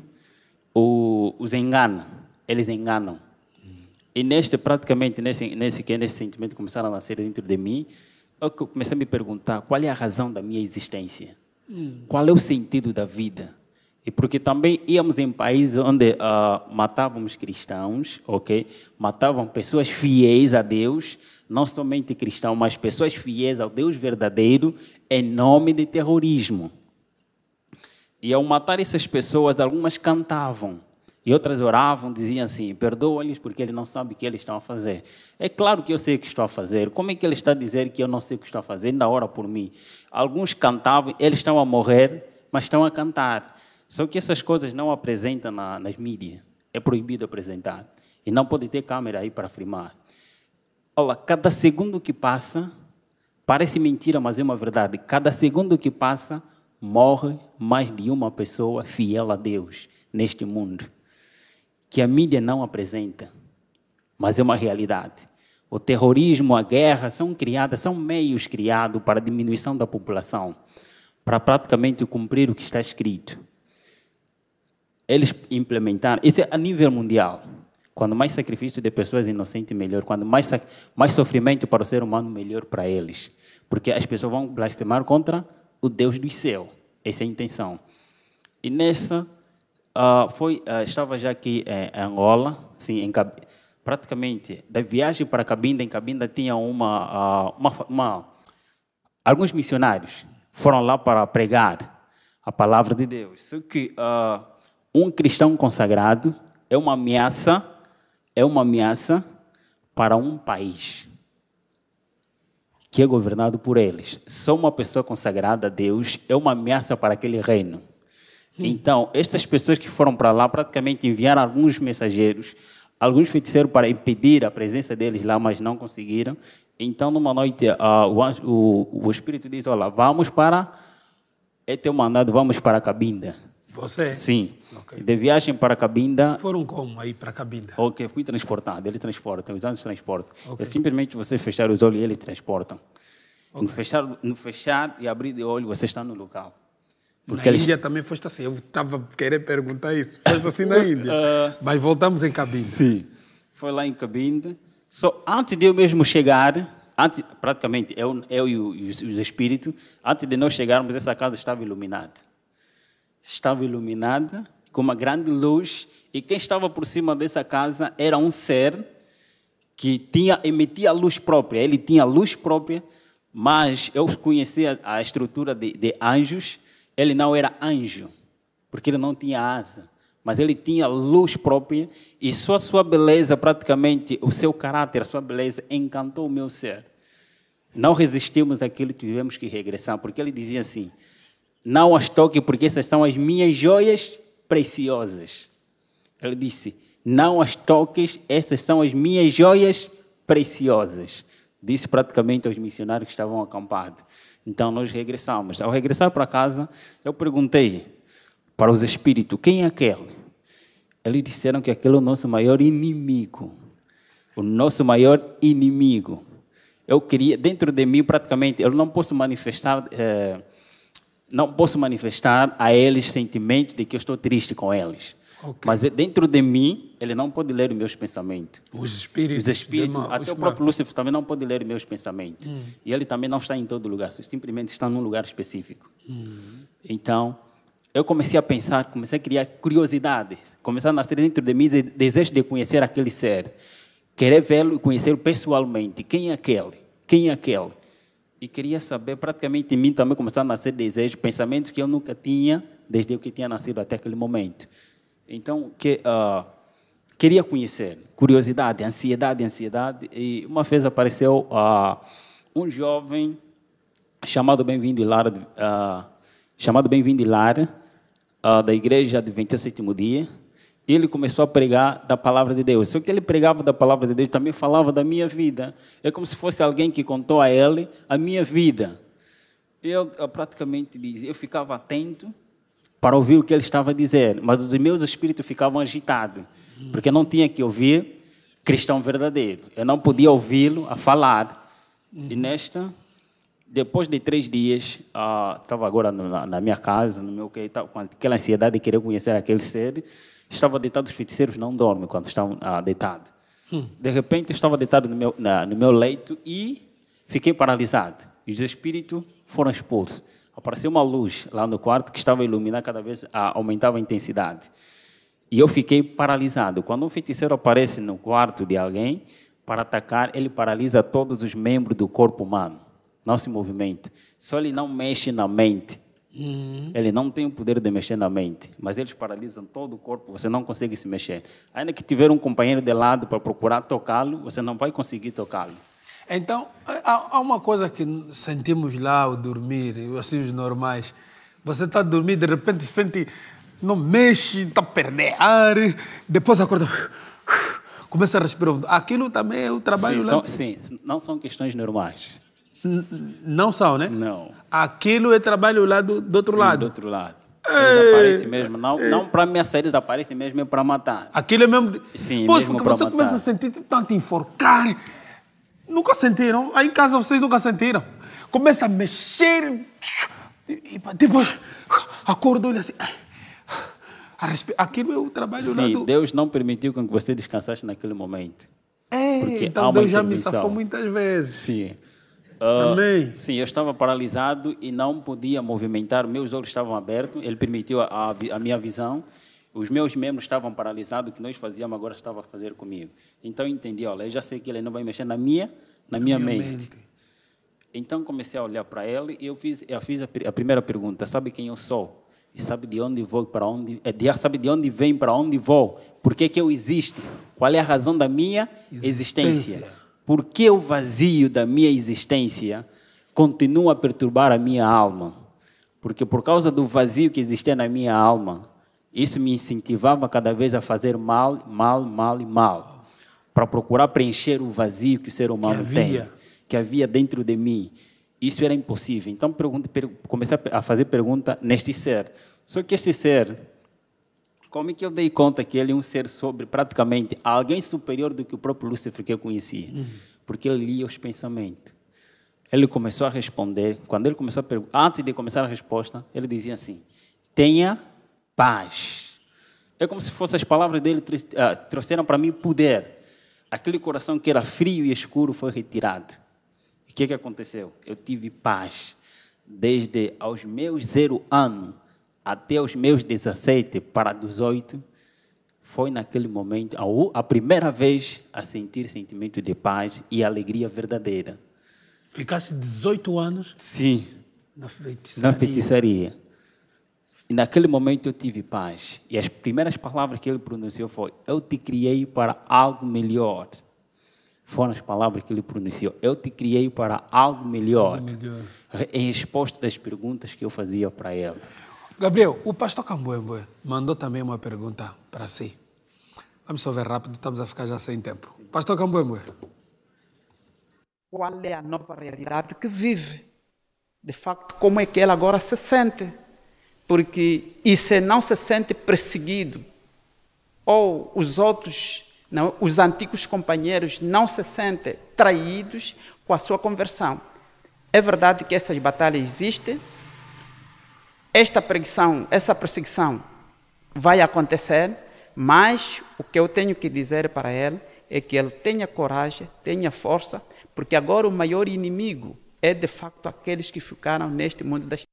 o, os enganam. Eles enganam. Hum. E neste, praticamente, nesse, nesse, nesse sentimento começaram a nascer dentro de mim, eu comecei a me perguntar qual é a razão da minha existência. Hum. Qual é o sentido da vida? E porque também íamos em países onde uh, matávamos cristãos, ok? Matavam pessoas fiéis a Deus, não somente cristãos, mas pessoas fiéis ao Deus verdadeiro, em nome de terrorismo. E ao matar essas pessoas, algumas cantavam e outras oravam, diziam assim, perdoa-lhes porque eles não sabem o que eles estão a fazer. É claro que eu sei o que estou a fazer. Como é que ele está a dizer que eu não sei o que estou a fazer? Ainda ora por mim. Alguns cantavam, eles estão a morrer, mas estão a cantar. Só que essas coisas não apresentam na, nas mídias. É proibido apresentar. E não pode ter câmera aí para filmar. Olha, cada segundo que passa, parece mentira, mas é uma verdade. Cada segundo que passa, morre mais de uma pessoa fiel a Deus neste mundo, que a mídia não apresenta, mas é uma realidade. O terrorismo, a guerra são criadas, são meios criados para a diminuição da população, para praticamente cumprir o que está escrito. Eles implementaram, isso é a nível mundial. Quando mais sacrifício de pessoas inocentes, melhor. Quando mais, mais sofrimento para o ser humano, melhor para eles. Porque as pessoas vão blasfemar contra o Deus do céu. Essa é a intenção. E nessa, uh, foi, uh, estava já aqui em Angola, sim, em, praticamente, da viagem para Cabinda, em Cabinda tinha uma, uh, uma, uma... Alguns missionários foram lá para pregar a palavra de Deus. Só que uh, um cristão consagrado é uma ameaça, é uma ameaça para um país que é governado por eles. Só uma pessoa consagrada a Deus é uma ameaça para aquele reino. Hum. Então, estas pessoas que foram para lá praticamente enviaram alguns mensageiros, alguns feiticeiros para impedir a presença deles lá, mas não conseguiram. Então, numa noite, uh, o, o, o Espírito diz, olha, vamos para... É teu mandado, vamos para Cabinda. Você? Sim. Okay. De viagem para Cabinda... Foram como aí para Cabinda? Ok, fui transportado. Eles transportam, os anjos transportam. Okay. É simplesmente você fechar os olhos e eles transportam. Okay. No, fechar, no fechar e abrir de olho, você está no local. Porque na eles... Índia também foste assim. Eu estava querendo perguntar isso. Foste assim na Índia. uh... Mas voltamos em Cabinda. Sim. Foi lá em Cabinda. Só antes de eu mesmo chegar, antes, praticamente eu, eu e os, os espíritos, antes de nós chegarmos, essa casa estava iluminada. Estava iluminada com uma grande luz, e quem estava por cima dessa casa era um ser que tinha, emitia luz própria. Ele tinha luz própria, mas eu conhecia a estrutura de, de anjos. Ele não era anjo, porque ele não tinha asa, mas ele tinha luz própria, e só a sua beleza, praticamente, o seu caráter, a sua beleza, encantou o meu ser. Não resistimos àquilo, tivemos que regressar, porque ele dizia assim: não as toque, porque essas são as minhas joias preciosas. Ele disse: não as toques, essas são as minhas joias preciosas. Disse praticamente aos missionários que estavam acampados. Então nós regressamos. Ao regressar para casa, eu perguntei para os espíritos: quem é aquele? Eles disseram que aquele é o nosso maior inimigo. O nosso maior inimigo. Eu queria, dentro de mim, praticamente, eu não posso manifestar, eh, não posso manifestar a eles sentimentos de que eu estou triste com eles. Okay. Mas dentro de mim, ele não pode ler os meus pensamentos. Os espíritos. Os espíritos, uma, até os o próprio Lúcifer também não pode ler os meus pensamentos. Hum. E ele também não está em todo lugar, simplesmente está num lugar específico. Hum. Então, eu comecei a pensar, comecei a criar curiosidades, comecei a nascer dentro de mim desejo de conhecer aquele ser, querer vê-lo e conhecê-lo pessoalmente. Quem é aquele? Quem é aquele? E queria saber, praticamente em mim também começaram a nascer desejos, pensamentos que eu nunca tinha, desde que tinha nascido até aquele momento. Então, que, uh, queria conhecer, curiosidade, ansiedade, ansiedade. E uma vez apareceu uh, um jovem chamado Bem-vindo Lara, uh, chamado Bem-vindo Lara, uh, da Igreja Adventista do Sétimo Dia. E ele começou a pregar da palavra de Deus. Só que ele pregava da palavra de Deus, também falava da minha vida. É como se fosse alguém que contou a ele a minha vida. Eu, eu praticamente dizia, eu ficava atento para ouvir o que ele estava a dizer, mas os meus espíritos ficavam agitados, porque eu não tinha que ouvir cristão verdadeiro. Eu não podia ouvi-lo a falar. Uhum. E nesta, depois de três dias, uh, estava agora na, na minha casa, no meu, com aquela ansiedade de querer conhecer aquele ser. Estava deitado, os feiticeiros não dormem quando estão ah, deitados. Hum. De repente, eu estava deitado no meu, na, no meu leito e fiquei paralisado. Os espíritos foram expulsos. Apareceu uma luz lá no quarto que estava a iluminar, cada vez ah, aumentava a intensidade. E eu fiquei paralisado. Quando um feiticeiro aparece no quarto de alguém para atacar, ele paralisa todos os membros do corpo humano. Não se movimenta. Só ele não mexe na mente. Uhum. Ele não tem o poder de mexer na mente, mas eles paralisam todo o corpo, você não consegue se mexer. Ainda que tiver um companheiro de lado para procurar tocá-lo, você não vai conseguir tocá-lo. Então, há uma coisa que sentimos lá ao dormir, assim os normais. Você está a dormir, de repente sente, não mexe, está a perder ar, depois acorda, começa a respirar. Aquilo também é o trabalho sim, lá. São, sim, não são questões normais. Não são, né? Não. Aquilo é trabalho lá do, do outro Sim, lado. do outro lado. Eles aparecem mesmo, não, não para ameaçar, eles aparecem mesmo é para matar. Aquilo é mesmo... De... Sim, pois, mesmo porque para você matar. começa a sentir tanto enforcar. Nunca sentiram? Aí em casa vocês nunca sentiram. Começa a mexer e depois acordou ele assim... A respe... Aquilo é o trabalho Sim, lá do... Deus não permitiu que você descansasse naquele momento. É, porque então Deus já me safou muitas vezes. Sim. Uh, Amém. Sim, eu estava paralisado e não podia movimentar, meus olhos estavam abertos, ele permitiu a, a, a minha visão, os meus membros estavam paralisados, o que nós fazíamos agora estava a fazer comigo. Então eu entendi, olha, eu já sei que ele não vai mexer na minha, na minha, minha mente. mente. Então comecei a olhar para ele e eu fiz, eu fiz a, a primeira pergunta, sabe quem eu sou? E sabe de onde vou, para onde, sabe de onde vem, para onde vou? Por que que eu existo? Qual é a razão da minha existência? existência? Por que o vazio da minha existência continua a perturbar a minha alma? Porque por causa do vazio que existia na minha alma, isso me incentivava cada vez a fazer mal, mal, mal e mal, para procurar preencher o vazio que o ser humano que tem, que havia dentro de mim. Isso era impossível. Então pergunta, per, comecei a fazer pergunta neste ser. Só que esse ser, como é que eu dei conta que ele é um ser sobre, praticamente, alguém superior do que o próprio Lúcifer que eu conhecia? Uhum. Porque ele lia os pensamentos. Ele começou a responder. Quando ele começou a perguntar, antes de começar a resposta, ele dizia assim: tenha paz. É como se fossem as palavras dele uh, trouxeram para mim poder. aquele coração que era frio e escuro foi retirado. O que, que aconteceu? Eu tive paz desde aos meus zero anos até os meus dezessete para dezoito. Foi naquele momento a, u- a primeira vez a sentir sentimento de paz e alegria verdadeira. Ficaste dezoito anos Sim, na feitiçaria. na feitiçaria. E naquele momento eu tive paz. E as primeiras palavras que ele pronunciou foi: eu te criei para algo melhor. Foram as palavras que ele pronunciou. Eu te criei para algo melhor. Algo melhor. Em resposta das perguntas que eu fazia para ele. Gabriel, o pastor Cambuembe mandou também uma pergunta para si. Vamos só ver rápido, estamos a ficar já sem tempo. Pastor Cambuembe. Qual é a nova realidade que vive? De facto, como é que ele agora se sente? Porque, e se não se sente perseguido, ou os outros, não, os antigos companheiros não se sentem traídos com a sua conversão. É verdade que essas batalhas existem, esta perseguição, essa perseguição vai acontecer, mas o que eu tenho que dizer para ele é que ele tenha coragem, tenha força, porque agora o maior inimigo é de facto aqueles que ficaram neste mundo das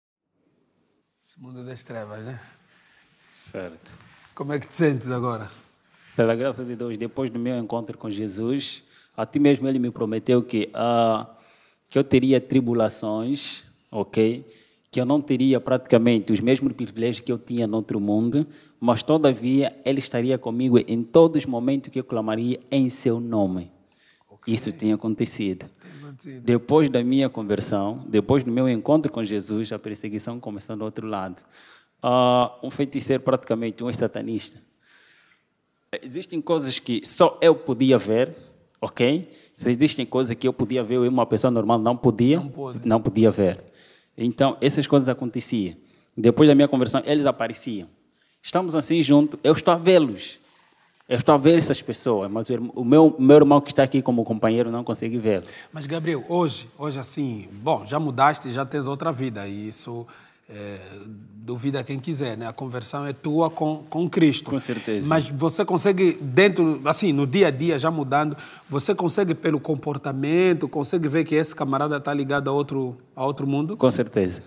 Esse mundo das trevas, né? Certo. Como é que te sentes agora? Pela graça de Deus, depois do meu encontro com Jesus, até mesmo ele me prometeu que, uh, que eu teria tribulações, ok? Que eu não teria praticamente os mesmos privilégios que eu tinha no outro mundo, mas todavia ele estaria comigo em todos os momentos que eu clamaria em seu nome. Okay. Isso tem acontecido. Tem acontecido. Depois da minha conversão, depois do meu encontro com Jesus, a perseguição começou do outro lado. Uh, um feiticeiro praticamente, um satanista. Existem coisas que só eu podia ver, ok? Se existem coisas que eu podia ver e uma pessoa normal não podia, não, pode. não podia ver. Então, essas coisas aconteciam. Depois da minha conversão, eles apareciam. Estamos assim juntos, eu estou a vê-los. Eu estou a ver essas pessoas, mas o meu, meu irmão que está aqui como companheiro não consegue vê-lo. Mas, Gabriel, hoje, hoje assim, bom, já mudaste, já tens outra vida, e isso é, duvida quem quiser, né? A conversão é tua com, com Cristo. Com certeza. Mas você consegue, dentro, assim, no dia a dia, já mudando, você consegue, pelo comportamento, consegue ver que esse camarada está ligado a outro, a outro mundo? Com certeza.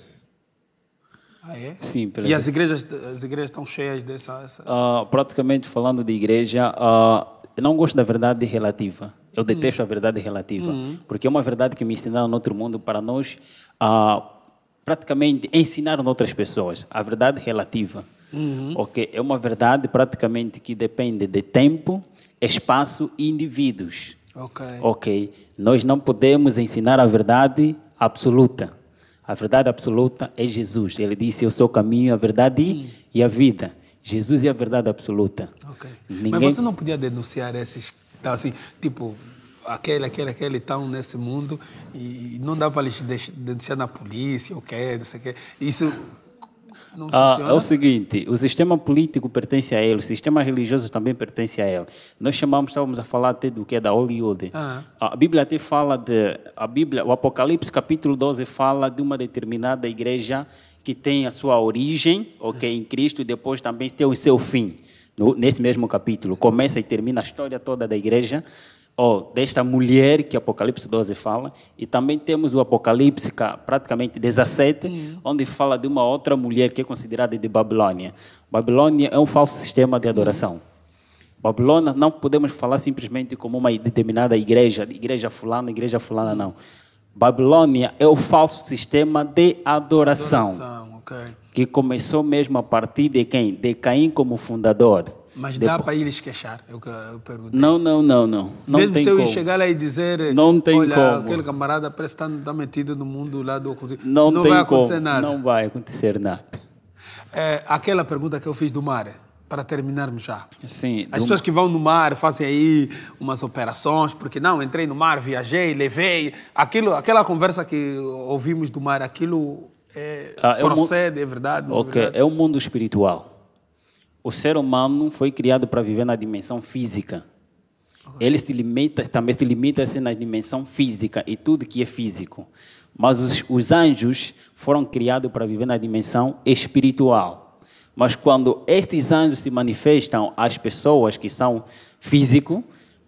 Ah, é? Sim. Pela e as igrejas, as igrejas estão cheias dessa... Essa... Uh, praticamente falando de igreja, uh, eu não gosto da verdade relativa. Eu detesto hum. a verdade relativa. Hum. Porque é uma verdade que me ensinaram no outro mundo para nós uh, praticamente ensinar a outras pessoas. A verdade relativa. Uhum. Okay? É uma verdade praticamente que depende de tempo, espaço e indivíduos. Okay. Ok. Nós não podemos ensinar a verdade absoluta. A verdade absoluta é Jesus. Ele disse: eu sou o caminho, a verdade hum. e a vida. Jesus é a verdade absoluta. Okay. Ninguém... Mas você não podia denunciar esses, assim, tipo, aquele, aquele, aquele estão nesse mundo e não dá para eles denunciar na polícia, ou quê, não sei o quê. Isso não ah, funciona? É o seguinte, o sistema político pertence a ele, o sistema religioso também pertence a ele. Nós chamamos, estávamos a falar até do que é da Hollywood. Ah. A Bíblia até fala de, a Bíblia, o Apocalipse capítulo doze fala de uma determinada igreja que tem a sua origem, ok, em Cristo, e depois também tem o seu fim. No, nesse mesmo capítulo, começa e termina a história toda da igreja, ou desta mulher que Apocalipse doze fala, e também temos o Apocalipse praticamente dezessete, uhum. onde fala de uma outra mulher que é considerada de Babilônia. Babilônia é um falso sistema de adoração. Uhum. Babilônia não podemos falar simplesmente como uma determinada igreja, igreja fulana, igreja fulana, não. Babilônia é o falso sistema de adoração, adoração okay. que começou mesmo a partir de quem? De Caim como fundador. Mas dá Depois... para eles queixar? Eu, eu pergunto. Não, não, não, não. não Mesmo tem se eu como. chegar lá e dizer, não tem olha, como. aquele camarada parece que está metido no mundo lá do ocultismo. Não, não tem vai acontecer como. nada. Não vai acontecer nada. É, aquela pergunta que eu fiz do mar, para terminarmos já. Sim. As pessoas que vão no mar fazem aí umas operações, porque não, entrei no mar, viajei, levei. Aquilo, aquela conversa que ouvimos do mar, aquilo é, ah, é procede, um... é verdade? Não ok, é, verdade? É um mundo espiritual. O ser humano foi criado para viver na dimensão física. Okay. Ele se limita, também se limita assim, na dimensão física e tudo que é físico. Mas os, os anjos foram criados para viver na dimensão espiritual. Mas quando estes anjos se manifestam às pessoas que são físicos,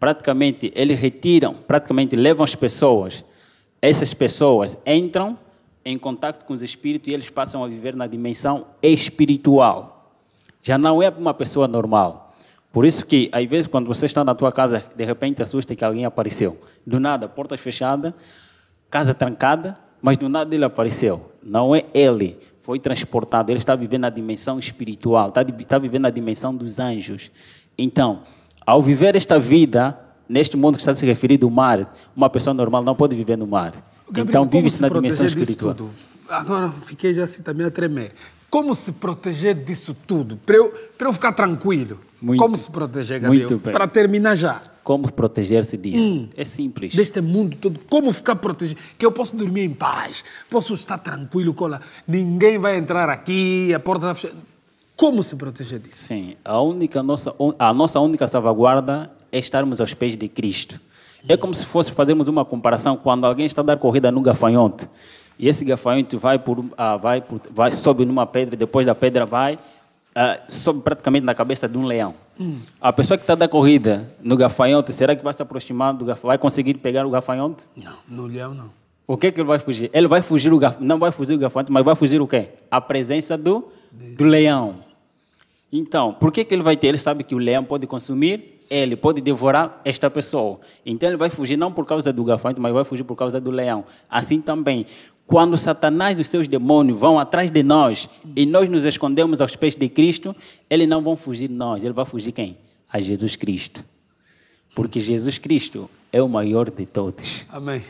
praticamente eles retiram, praticamente levam as pessoas. Essas pessoas entram em contato com os espíritos e eles passam a viver na dimensão espiritual. Já não é uma pessoa normal. Por isso que, às vezes, quando você está na tua casa, de repente assusta que alguém apareceu. Do nada, portas fechadas, casa trancada, mas do nada ele apareceu. Não é ele, foi transportado. Ele está vivendo na dimensão espiritual, está, está vivendo na dimensão dos anjos. Então, ao viver esta vida, neste mundo que está se referindo ao mar, uma pessoa normal não pode viver no mar. Gabriel, então, vive-se na dimensão disso espiritual. Tudo? Agora fiquei já assim também a tremer. Como se proteger disso tudo? Para eu, para eu ficar tranquilo. Muito, Como se proteger, Gabriel? muito bem. Para terminar já. Como proteger-se disso? Hum. É simples. Deste mundo todo. Como ficar protegido? Que eu posso dormir em paz. Posso estar tranquilo com ela. Ninguém vai entrar aqui, a porta está fechada. Como se proteger disso? Sim. A, única nossa, a nossa única salvaguarda é estarmos aos pés de Cristo. É como se fosse fazermos uma comparação quando alguém está a dar corrida no gafanhoto. E esse gafanhoto vai, por, ah, vai, por, vai sobe numa pedra, depois da pedra vai, ah, sobe praticamente na cabeça de um leão. Hum. A pessoa que está a dar corrida no gafanhoto, será que vai se aproximar do gafanhoto? Vai conseguir pegar o gafanhoto? Não, no leão não. O que é que ele vai fugir? Ele vai fugir, o gaf... não vai fugir o gafanhoto, mas vai fugir o quê? A presença do, do leão. Então, por que que ele vai ter? Ele sabe que o leão pode consumir, ele pode devorar esta pessoa. Então, ele vai fugir não por causa do gafanhoto, mas vai fugir por causa do leão. Assim também, quando Satanás e os seus demônios vão atrás de nós e nós nos escondemos aos pés de Cristo, eles não vão fugir de nós. Ele vai fugir quem? A Jesus Cristo. Porque Jesus Cristo é o maior de todos. Amém.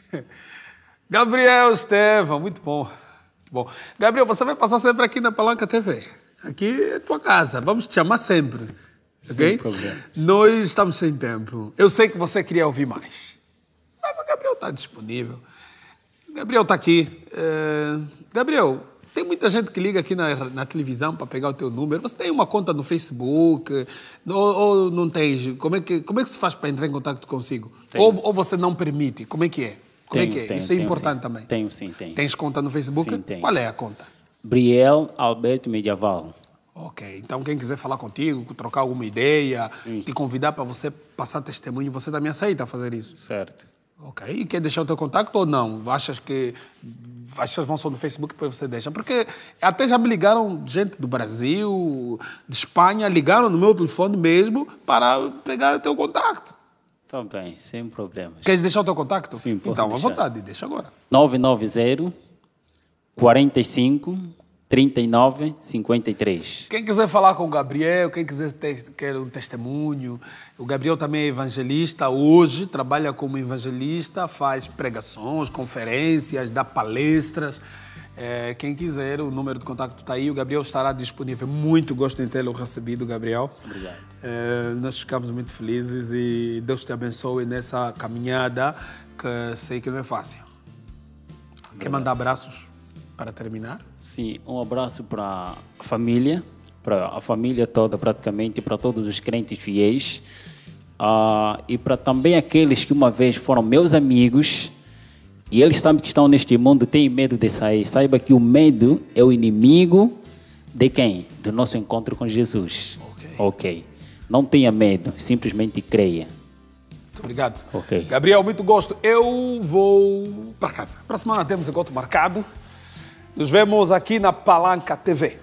Gabriel Estevão, muito bom. Muito bom. Gabriel, você vai passar sempre aqui na Palanca T V. Aqui é tua casa, vamos te chamar sempre, ok? Sem problema. Nós estamos sem tempo. Eu sei que você queria ouvir mais, mas o Gabriel está disponível. O Gabriel está aqui. Uh, Gabriel, tem muita gente que liga aqui na, na televisão para pegar o teu número. Você tem uma conta no Facebook ou, ou não tens? Como é, que, como é que se faz para entrar em contato consigo? Ou, ou você não permite? Como é que é? Como tenho, é que é? Tenho, Isso é tenho, importante sim. também. Tenho sim, tenho. Tens conta no Facebook? Sim, tenho. Qual é a conta? Briel Alberto Mediaval. Ok, então quem quiser falar contigo, trocar alguma ideia, Sim. te convidar para você passar testemunho, você também aceita fazer isso? Certo. Ok, e quer deixar o teu contato ou não? Achas que as pessoas vão só no Facebook e depois você deixa? Porque até já me ligaram gente do Brasil, de Espanha, ligaram no meu telefone mesmo para pegar o teu contato. Tá bem, sem problemas. Queres deixar o teu contato? Sim, posso Então, à deixar. vontade, deixa agora. nove nove zero, quarenta e cinco, trinta e nove, cinquenta e três. Quem quiser falar com o Gabriel, quem quiser ter quer um testemunho, o Gabriel também é evangelista, hoje trabalha como evangelista, faz pregações, conferências, dá palestras. É, quem quiser, o número de contato está aí, o Gabriel estará disponível. Muito gosto em tê-lo recebido, Gabriel. Obrigado. É, nós ficamos muito felizes e Deus te abençoe nessa caminhada que sei que não é fácil. Obrigado. Quer mandar abraços para terminar? Sim, um abraço para a família, para a família toda praticamente, para todos os crentes fiéis uh, e para também aqueles que uma vez foram meus amigos e eles sabem que estão neste mundo, têm medo de sair. Saiba que o medo é o inimigo de quem? Do nosso encontro com Jesus. Ok. Ok. Não tenha medo, simplesmente creia. Muito obrigado. Ok. Gabriel, muito gosto. Eu vou para casa. Para a semana temos encontro marcado. Nos vemos aqui na Palanca T V.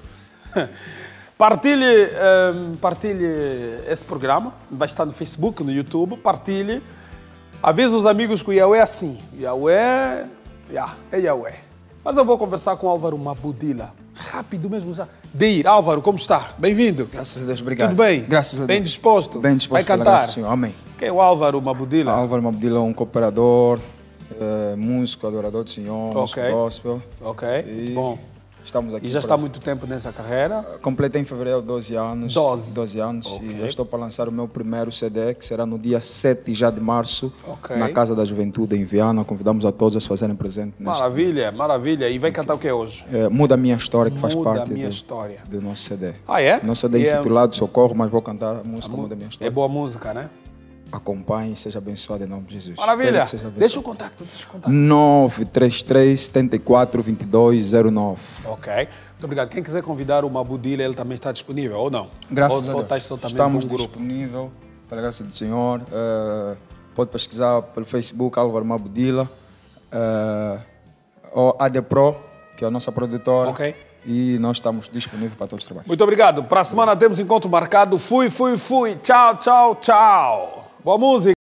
Partilhe, um, partilhe esse programa. Vai estar no Facebook, no YouTube. Partilhe. Avisa os amigos que o Yahweh é assim. Yahweh, yeah, é Yahweh. Mas eu vou conversar com o Álvaro Mabudila. Rápido mesmo já. Deir, Álvaro, como está? Bem-vindo. Graças a Deus, obrigado. Tudo bem? Graças a Deus. Bem disposto? Bem disposto. Vai pela cantar? graça do Senhor. Amém. Quem é o Álvaro Mabudila? Álvaro Mabudila é um cooperador, é, músico, adorador do Senhor, músico Ok. gospel. Ok, E muito bom. Estamos aqui. E já para- está há muito tempo nessa carreira? Completei em fevereiro doze anos. doze. doze anos. Ok. E já estou para lançar o meu primeiro C D, que será no dia sete já de março, Ok. na Casa da Juventude, em Viana. Convidamos a todos a se fazerem presente. neste Maravilha, maravilha. E vai cantar o que hoje? É, Muda a Minha História, que faz Muda a parte Minha do, História. do nosso C D. Ah, é? Nosso C D é E é- intitulado Socorro, mas vou cantar a música Muda a Minha História. É boa música, né? Acompanhe e seja abençoado em nome de Jesus. Maravilha. Espero que seja abençoado. Deixa o contato, deixa o contato. nove três três, sete quatro, dois dois zero nove. Ok. Muito obrigado. Quem quiser convidar o Mabudila, ele também está disponível ou não? Graças ou, a ou Deus. estás só também Estamos com um grupo? disponíveis pela graça do Senhor. Uh, pode pesquisar pelo Facebook Álvaro Mabudila, uh, ou A D Pro, que é a nossa produtora. Ok. E nós estamos disponíveis para todos os trabalhos. Muito obrigado. Para a semana temos encontro marcado. Fui, fui, fui. Tchau, tchau, tchau. Boa música.